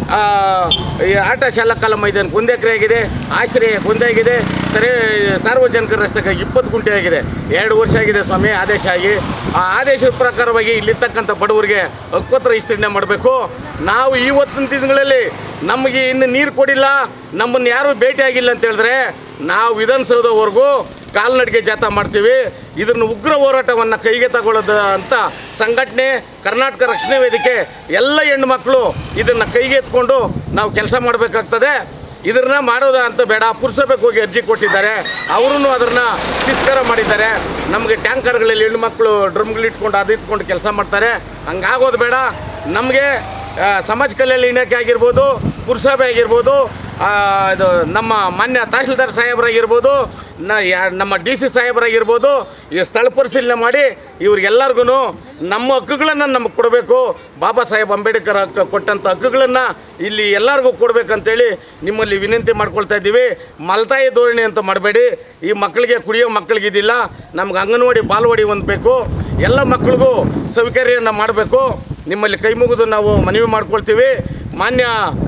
ಆಟ ಶಾಲಾ ಕಾಲ ಮೈದಾನಕ್ಕೆ ಒಂದು ಎಕರೆ ಆಗಿದೆ, ಆಶ್ರಯಕ್ಕೆ ಒಂದೇ ಆಗಿದೆ, ಸರಿ ಸಾರ್ವಜನಿಕರ ರಸ್ತೆಗೆ ಇಪ್ಪತ್ತು ಗುಂಟೆ ಆಗಿದೆ. ಎರಡು ವರ್ಷ ಆಗಿದೆ ಸ್ವಾಮಿ ಆದೇಶ ಆಗಿ. ಆ ಆದೇಶದ ಪ್ರಕಾರವಾಗಿ ಇಲ್ಲಿರ್ತಕ್ಕಂಥ ಬಡವರಿಗೆ ಹಕ್ಕುಪತ್ರ ವಿಸ್ತರಣೆ ಮಾಡಬೇಕು. ನಾವು ಇವತ್ತಿನ ದಿನಗಳಲ್ಲಿ ನಮಗೆ ಇನ್ನು ನೀರು ಕೊಡಿಲ್ಲ, ನಮ್ಮನ್ನು ಯಾರೂ ಭೇಟಿಯಾಗಿಲ್ಲ ಅಂತ ಹೇಳಿದ್ರೆ ನಾವು ವಿಧಾನಸೌಧವರೆಗೂ ಕಾಲ್ನಡಿಗೆ ಜಾಥಾ ಮಾಡ್ತೀವಿ. ಇದನ್ನು ಉಗ್ರ ಹೋರಾಟವನ್ನು ಕೈಗೆ ತಗೊಳ್ಳೋದು ಅಂತ ಸಂಘಟನೆ, ಕರ್ನಾಟಕ ರಕ್ಷಣಾ ವೇದಿಕೆ ಎಲ್ಲ ಹೆಣ್ಣು ಮಕ್ಕಳು ಇದನ್ನು ಕೈಗೆ ಎತ್ಕೊಂಡು ನಾವು ಕೆಲಸ ಮಾಡಬೇಕಾಗ್ತದೆ. ಇದನ್ನ ಮಾಡೋದ ಅಂತ ಬೇಡ. ಪುರಸಭೆಗೆ ಹೋಗಿ ಅರ್ಜಿ ಕೊಟ್ಟಿದ್ದಾರೆ, ಅವರು ಅದನ್ನು ತಿರಸ್ಕಾರ ಮಾಡಿದ್ದಾರೆ. ನಮಗೆ ಟ್ಯಾಂಕರ್ಗಳಲ್ಲಿ ಹೆಣ್ಣು ಮಕ್ಕಳು ಡ್ರಮ್ಗಳು ಇಟ್ಕೊಂಡು ಅದು ಇಟ್ಕೊಂಡು ಕೆಲಸ ಮಾಡ್ತಾರೆ. ಹಂಗಾಗೋದು ಬೇಡ. ನಮಗೆ ಸಮಾಜ ಕಲ್ಯಾಣ ಇಲಾಖೆ ಆಗಿರ್ಬೋದು, ಪುರಸಭೆ ಆಗಿರ್ಬೋದು, ಇದು ನಮ್ಮ ಮಾನ್ಯ ತಹಶೀಲ್ದಾರ್ ಸಾಹೇಬರಾಗಿರ್ಬೋದು, ನ ನಮ್ಮ ಡಿ ಸಿ ಸಾಹೇಬರಾಗಿರ್ಬೋದು, ಈ ಸ್ಥಳ ಪರಿಶೀಲನೆ ಮಾಡಿ ಇವ್ರಿಗೆಲ್ಲರಿಗೂ ನಮ್ಮ ಹಕ್ಕುಗಳನ್ನು ನಮಗೆ ಕೊಡಬೇಕು. ಬಾಬಾ ಸಾಹೇಬ್ ಅಂಬೇಡ್ಕರ್ ಹಕ್ಕು ಕೊಟ್ಟಂಥ ಹಕ್ಕುಗಳನ್ನು ಇಲ್ಲಿ ಎಲ್ಲರಿಗೂ ಕೊಡಬೇಕಂತೇಳಿ ನಿಮ್ಮಲ್ಲಿ ವಿನಂತಿ ಮಾಡ್ಕೊಳ್ತಾ ಇದ್ದೀವಿ. ಮಲ್ತಾಯಿ ಧೋರಣೆ ಅಂತ ಮಾಡಬೇಡಿ. ಈ ಮಕ್ಕಳಿಗೆ ಕುಡಿಯೋ ಮಕ್ಕಳಿಗೆ ಇದಿಲ್ಲ, ನಮ್ಗೆ ಅಂಗನವಾಡಿ ಬಾಲವಾಡಿ ಒಂದು ಬೇಕು. ಎಲ್ಲ ಮಕ್ಕಳಿಗೂ ಸೌಕರ್ಯವನ್ನು ಮಾಡಬೇಕು. ನಿಮ್ಮಲ್ಲಿ ಕೈ ಮುಗಿದು ನಾವು ಮನವಿ ಮಾಡ್ಕೊಳ್ತೀವಿ. ಮಾನ್ಯ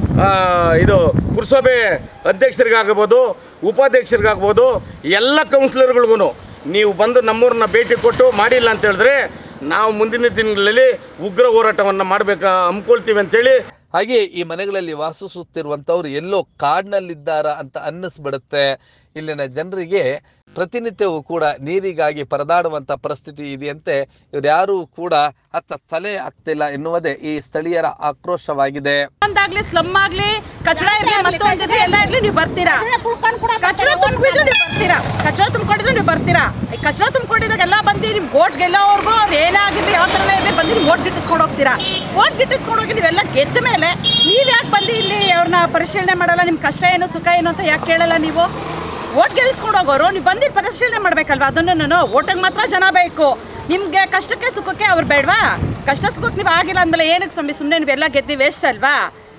ಇದು ಪುರಸಭೆ ಅಧ್ಯಕ್ಷರಿಗಾಗ್ಬೋದು, ಉಪಾಧ್ಯಕ್ಷರಿಗಾಗ್ಬೋದು, ಎಲ್ಲ ಕೌನ್ಸಿಲರ್ಗಳಿಗೂ ನೀವು ಬಂದು ನಮ್ಮೂರನ್ನ ಭೇಟಿ ಕೊಟ್ಟು ಮಾಡಿಲ್ಲ ಅಂತ ಹೇಳಿದ್ರೆ ನಾವು ಮುಂದಿನ ದಿನಗಳಲ್ಲಿ ಉಗ್ರ ಹೋರಾಟವನ್ನು ಮಾಡಬೇಕಾ ಹಮ್ಮಿಕೊಳ್ತೀವಿ ಅಂತೇಳಿ. ಹಾಗೆ ಈ ಮನೆಗಳಲ್ಲಿ ವಾಸಿಸುತ್ತಿರುವಂಥವ್ರು ಎಲ್ಲೋ ಕಾಡಿನಲ್ಲಿದ್ದಾರ ಅಂತ ಅನ್ನಿಸ್ಬಿಡುತ್ತೆ. ಇಲ್ಲಿನ ಜನರಿಗೆ ಪ್ರತಿನಿತ್ಯವೂ ಕೂಡ ನೀರಿಗಾಗಿ ಪರದಾಡುವಂಥ ಪರಿಸ್ಥಿತಿ ಇದೆಯಂತೆ. ಇವ್ರು ಯಾರೂ ಕೂಡ ಅತ್ತ ತಲೆ ಆಗ್ತಿಲ್ಲ ಎನ್ನುವುದೇ ಈ ಸ್ಥಳೀಯರ ಆಕ್ರೋಶವಾಗಿದೆ. ಒಂದಾಗ್ಲಿ ಸ್ಲಮ್ ಆಗ್ಲಿ ಕಚಡ ಇರ್ಲಿ ಮತ್ತೊಂದಿರ್ಲಿ ಎಲ್ಲ ಇರ್ಲಿ ನೀವು ಬರ್ತೀರಾ, ಕಚಡ ತುಂಬಿದ್ರು ನೀವು ಬರ್ತೀರಾ, ಕಚಡ ತುಂಬಿಕೊಂಡಿದ್ರು ನೀವು ಬರ್ತೀರಾ. ಈ ಕಚಡ ತುಂಬಿಕೊಂಡಿದಾಗ ಎಲ್ಲ ಬಂದು ನಿಮ್ ಗೋಟ್ ಗೆಲ್ಲೋವರೆಗೂ ಅವ್ರು ಏನಾಗಿರ್ಲಿ ಯಾವ ಥರ ಇರಲಿ ಬಂದು ನೀವು ಓಟ್ ಗಿಟ್ಟಿಸ್ಕೊಂಡು ಹೋಗ್ತೀರಾ. ಓಟ್ ಗಿಟ್ಟಿಸ್ಕೊಂಡು ಹೋಗಿ ನೀವೆಲ್ಲ ಗೆದ್ದ ಮೇಲೆ ನೀವು ಯಾಕೆ ಬಂದು ಇಲ್ಲಿ ಅವ್ರನ್ನ ಪರಿಶೀಲನೆ ಮಾಡಲ್ಲ? ನಿಮ್ಮ ಕಷ್ಟ ಏನು ಸುಖ ಏನು ಅಂತ ಯಾಕೆ ಕೇಳಲ್ಲ? ನೀವು ಓಟ್ ಗೆಲ್ಲಿಸ್ಕೊಂಡು ಹೋಗೋರು ನೀವು ಬಂದು ಪರಿಶೀಲನೆ ಮಾಡ್ಬೇಕಲ್ವಾ? ಅದನ್ನು ಓಟಿಗೆ ಮಾತ್ರ ಜನ ಬೇಕು. ನಿಮಗೆ ಕಷ್ಟಕ್ಕೆ ಸುಖಕ್ಕೆ ಅವ್ರು ಬೇಡವಾ? ಕಷ್ಟ ಸುಖಕ್ಕೆ ನೀವು ಆಗಿಲ್ಲ ಅಂದಮೇಲೆ ಏನಕ್ಕೆ ಸ್ವಾಮಿ ಸುಮ್ಮನೆ ನೀವೆಲ್ಲ ಗೆದ್ದು ವೇಸ್ಟ್ ಅಲ್ವಾ?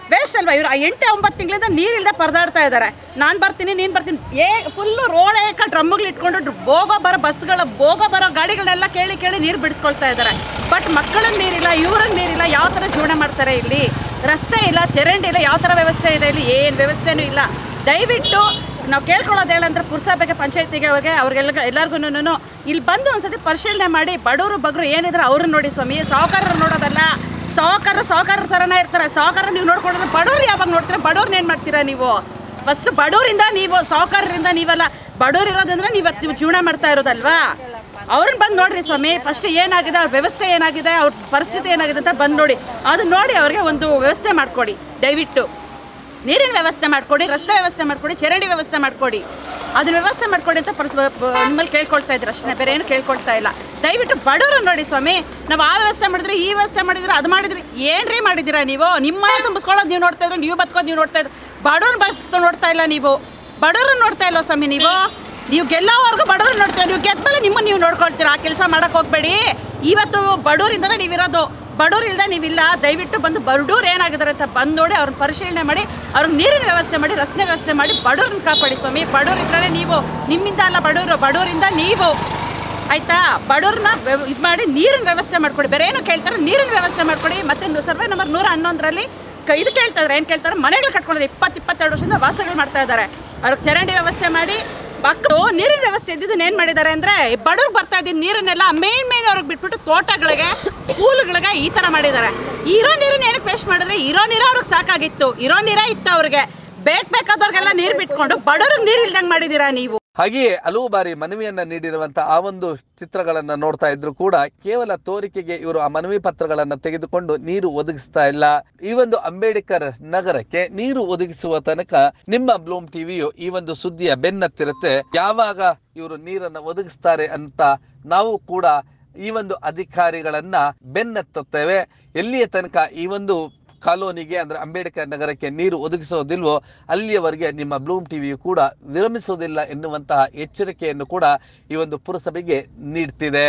ವೇಸ್ಟ್ ಅಲ್ವಾ? ಇವರು ಎಂಟು ಒಂಬತ್ತು ತಿಂಗಳಿಂದ ನೀರಿಲ್ಲದೆ ಪರದಾಡ್ತಾ ಇದ್ದಾರೆ. ನಾನು ಬರ್ತೀನಿ ನೀನು ಬರ್ತೀನಿ ಏ ಫುಲ್ಲು ರೋಡ್ ಏಕ ಡ್ರಮ್ಗಳು ಇಟ್ಕೊಂಡು ಹೋಗೋ ಬರೋ ಬಸ್ಗಳ ಹೋಗೋ ಬರೋ ಗಾಡಿಗಳನ್ನೆಲ್ಲ ಕೇಳಿ ಕೇಳಿ ನೀರು ಬಿಡಿಸ್ಕೊಳ್ತಾ ಇದ್ದಾರೆ. ಬಟ್ ಮಕ್ಕಳಿಗೆ ನೀರಿಲ್ಲ, ಇವ್ರಿಗೆ ನೀರಿಲ್ಲ. ಯಾವ ಥರ ಜೀವನ ಮಾಡ್ತಾರೆ ಇಲ್ಲಿ? ರಸ್ತೆ ಇಲ್ಲ, ಚರಂಡಿ ಇಲ್ಲ, ಯಾವ ಥರ ವ್ಯವಸ್ಥೆ ಇದೆ ಇಲ್ಲಿ? ಏನು ವ್ಯವಸ್ಥೆನೂ ಇಲ್ಲ. ದಯವಿಟ್ಟು ನಾವು ಕೇಳ್ಕೊಳ್ಳೋದು ಹೇಳಂದ್ರೆ ಪುರಸಭೆಗೆ, ಪಂಚಾಯತಿಗೆ ಅವ್ರಿಗೆ ಅವ್ರಿಗೆಲ್ಲ ಎಲ್ಲರಿಗೂ ಇಲ್ಲಿ ಬಂದು ಒಂದ್ಸತಿ ಪರಿಶೀಲನೆ ಮಾಡಿ ಬಡವರು ಬಗ್ರು ಏನಿದ್ರೆ ಅವ್ರನ್ನ ನೋಡಿ ಸ್ವಾಮಿ. ಸಾಹುಕಾರರು ನೋಡೋದಲ್ಲ. ಸಾಹುಕಾರ ಸಾಹುಕಾರರ ಥರನೇ ಇರ್ತಾರೆ. ಸಾಹುಕಾರ ನೀವು ನೋಡ್ಕೊಂಡ್ರೆ ಬಡವ್ರು ಯಾವಾಗ ನೋಡ್ತೀರಾ? ಬಡವ್ರನ್ನ ಏನು ಮಾಡ್ತೀರಾ ನೀವು? ಫಸ್ಟ್ ಬಡವರಿಂದ ನೀವು, ಸಾಹುಕಾರರಿಂದ ನೀವಲ್ಲ, ಬಡವ್ರು ಇರೋದಂದ್ರೆ ನೀವು ನೀವು ಜೀವನ ಮಾಡ್ತಾ ಇರೋದಲ್ವಾ? ಅವ್ರನ್ನ ಬಂದು ನೋಡ್ರಿ ಸ್ವಾಮಿ. ಫಸ್ಟ್ ಏನಾಗಿದೆ, ಅವ್ರ ವ್ಯವಸ್ಥೆ ಏನಾಗಿದೆ, ಅವ್ರ ಪರಿಸ್ಥಿತಿ ಏನಾಗಿದೆ ಅಂತ ಬಂದು ನೋಡಿ. ಅದು ನೋಡಿ ಅವ್ರಿಗೆ ಒಂದು ವ್ಯವಸ್ಥೆ ಮಾಡಿಕೊಡಿ. ದಯವಿಟ್ಟು ನೀರಿನ ವ್ಯವಸ್ಥೆ ಮಾಡಿಕೊಡಿ, ರಸ್ತೆ ವ್ಯವಸ್ಥೆ ಮಾಡಿಕೊಡಿ, ಚರಂಡಿ ವ್ಯವಸ್ಥೆ ಮಾಡಿಕೊಡಿ. ಅದನ್ನ ವ್ಯವಸ್ಥೆ ಮಾಡಿಕೊಡಿ ಅಂತ ಪರ್ಸ್ ನಿಮ್ಮಲ್ಲಿ ಕೇಳ್ಕೊಳ್ತಾ ಇದ್ರು ಅಷ್ಟೇ, ಬೇರೆ ಏನು ಕೇಳ್ಕೊಳ್ತಾ ಇಲ್ಲ. ದಯವಿಟ್ಟು ಬಡವರು ನೋಡಿ ಸ್ವಾಮಿ. ನಾವು ಆ ವ್ಯವಸ್ಥೆ ಮಾಡಿದ್ರೆ, ಈ ವ್ಯವಸ್ಥೆ ಮಾಡಿದ್ರೆ, ಅದು ಮಾಡಿದ್ರಿ, ಏನ್ರಿ ಮಾಡಿದ್ದೀರಾ ನೀವು? ನಿಮ್ಮ ತುಂಬಿಸ್ಕೊಳ್ಳೋದು ನೀವು ನೋಡ್ತಾ ಇದ್ರು, ನೀವು ಬದುಕೋದು ನೀವು ನೋಡ್ತಾ ಇದ್ರು. ಬಡವ್ರನ್ನ ಬಸ್ಕೊಂಡು ನೋಡ್ತಾ ಇಲ್ಲ ನೀವು, ಬಡವ್ರನ್ನ ನೋಡ್ತಾ ಇಲ್ಲ ಸ್ವಾಮಿ. ನೀವು ನೀವು ಗೆಲ್ಲೋವರೆಗೂ ಬಡವ್ರು ನೋಡ್ತೀರಾ. ನೀವು ಗೆದ್ಮೇಲೆ ನಿಮ್ಮನ್ನು ನೀವು ನೋಡ್ಕೊಳ್ತೀರಾ. ಆ ಕೆಲಸ ಮಾಡೋಕೆ ಹೋಗ್ಬೇಡಿ. ಇವತ್ತು ಬಡವರಿಂದಲೇ ನೀವಿರೋದು, ಬಡವ್ರು ಇಲ್ಲದೆ ನೀವಿಲ್ಲ. ದಯವಿಟ್ಟು ಬಂದು ಬಡವ್ರು ಏನಾಗಿದ್ದಾರೆ ಅಂತ ಬಂದು ನೋಡಿ, ಅವ್ರನ್ನ ಪರಿಶೀಲನೆ ಮಾಡಿ, ಅವ್ರಿಗೆ ನೀರಿನ ವ್ಯವಸ್ಥೆ ಮಾಡಿ, ರಸ್ತೆ ವ್ಯವಸ್ಥೆ ಮಾಡಿ, ಬಡವ್ರನ್ನ ಕಾಪಾಡಿ ಸ್ವಾಮಿ. ಬಡವ್ರು ಇದ್ದರೆ ನೀವು, ನಿಮ್ಮಿಂದ ಅಲ್ಲ ಬಡವರು, ಬಡವರಿಂದ ನೀವು, ಆಯಿತಾ? ಬಡವ್ರನ್ನ ಇದು ಮಾಡಿ ನೀರಿನ ವ್ಯವಸ್ಥೆ ಮಾಡಿಕೊಡಿ. ಬೇರೆ ಏನು ಕೇಳ್ತಾರೆ, ನೀರಿನ ವ್ಯವಸ್ಥೆ ಮಾಡಿಕೊಡಿ. ಮತ್ತು ಸರ್ವೆ ನಂಬರ್ ನೂರ ಹನ್ನೊಂದರಲ್ಲಿ ಇದು ಕೇಳ್ತಾ ಇದ್ದಾರೆ. ಏನು ಕೇಳ್ತಾರೆ? ಮನೆಗಳು ಕಟ್ಕೊಳ್ಳೋದು ಇಪ್ಪತ್ತು ಇಪ್ಪತ್ತೆರಡು ವರ್ಷದಿಂದ ವಾಸಗಳು ಮಾಡ್ತಾ ಇದ್ದಾರೆ. ಅವ್ರಿಗೆ ಚರಂಡಿ ವ್ಯವಸ್ಥೆ ಮಾಡಿ, ಪಕ್ಕ ನೀರಿನ ವ್ಯವಸ್ಥೆ ಇದ್ದಿದ್ದನ್ನ ಏನು ಮಾಡಿದ್ದಾರೆ ಅಂದರೆ, ಬಡವ್ರಿಗೆ ಬರ್ತಾ ಇದ್ದೀನಿ ನೀರನ್ನೆಲ್ಲ ಮೇನ್ ಮೇನ್ ಅವ್ರಿಗೆ ಬಿಟ್ಬಿಟ್ಟು ತೋಟಗಳಿಗೆ, ಸ್ಕೂಲ್ಗಳಿಗೆ ಈ ಥರ ಮಾಡಿದ್ದಾರೆ. ಇರೋ ನೀರನ್ನ ಏನಕ್ಕೆ ವೇಸ್ಟ್ ಮಾಡಿದ್ರೆ? ಇರೋ ನೀರು ಅವ್ರಿಗೆ ಸಾಕಾಗಿತ್ತು, ಇರೋ ನೀರೇ ಇತ್ತು ಅವ್ರಿಗೆ. ಬೇಕು ಬೇಕಾದವ್ರಿಗೆಲ್ಲ ನೀರು ಬಿಟ್ಕೊಂಡು ಬಡವ್ರಿಗೆ ನೀರು ಇಲ್ದಂಗೆ ಮಾಡಿದ್ದೀರಾ ನೀವು. ಹಾಗೆಯೇ ಹಲವು ಬಾರಿ ಮನವಿಯನ್ನ ನೀಡಿರುವಂತ ಆ ಒಂದು ಚಿತ್ರಗಳನ್ನ ನೋಡ್ತಾ ಇದ್ರು ಕೂಡ ಕೇವಲ ತೋರಿಕೆಗೆ ಇವರು ಆ ಮನವಿ ಪತ್ರಗಳನ್ನ ತೆಗೆದುಕೊಂಡು ನೀರು ಒದಗಿಸ್ತಾ ಇಲ್ಲ. ಈ ಒಂದು ಅಂಬೇಡ್ಕರ್ ನಗರಕ್ಕೆ ನೀರು ಒದಗಿಸುವ ತನಕ ನಿಮ್ಮ ಬ್ಲೂಮ್ ಟಿವಿಯು ಈ ಒಂದು ಸುದ್ದಿಯ ಬೆನ್ನತ್ತಿರುತ್ತೆ. ಯಾವಾಗ ಇವರು ನೀರನ್ನ ಒದಗಿಸ್ತಾರೆ ಅಂತ ನಾವು ಕೂಡ ಈ ಒಂದು ಅಧಿಕಾರಿಗಳನ್ನ ಬೆನ್ನತ್ತುತ್ತೇವೆ. ಎಲ್ಲಿಯ ತನಕ ಈ ಒಂದು ಕಾಲೋನಿಗೆ ಅಂದ್ರೆ ಅಂಬೇಡ್ಕರ್ ನಗರಕ್ಕೆ ನೀರು ಒದಗಿಸೋದಿಲ್ವೋ ಅಲ್ಲಿಯವರೆಗೆ ನಿಮ್ಮ ಬ್ಲೂಮ್ ಟಿವಿಯು ಕೂಡ ವಿರಮಿಸೋದಿಲ್ಲ ಎನ್ನುವಂತಹ ಎಚ್ಚರಿಕೆಯನ್ನು ಕೂಡ ಈ ಒಂದು ಪುರಸಭೆಗೆ ನೀಡ್ತಿದೆ.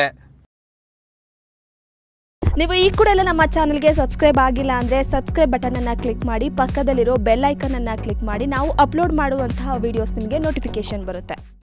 ನೀವು ಈ ಕೂಡ ಎಲ್ಲ ನಮ್ಮ ಚಾನಲ್ಗೆ ಸಬ್ಸ್ಕ್ರೈಬ್ ಆಗಿಲ್ಲ ಅಂದರೆ ಸಬ್ಸ್ಕ್ರೈಬ್ ಬಟನನ್ನು ಕ್ಲಿಕ್ ಮಾಡಿ, ಪಕ್ಕದಲ್ಲಿರೋ ಬೆಲ್ ಐಕನನ್ನು ಕ್ಲಿಕ್ ಮಾಡಿ. ನಾವು ಅಪ್ಲೋಡ್ ಮಾಡುವಂತಹ ವಿಡಿಯೋಸ್ ನಿಮಗೆ ನೋಟಿಫಿಕೇಶನ್ ಬರುತ್ತೆ.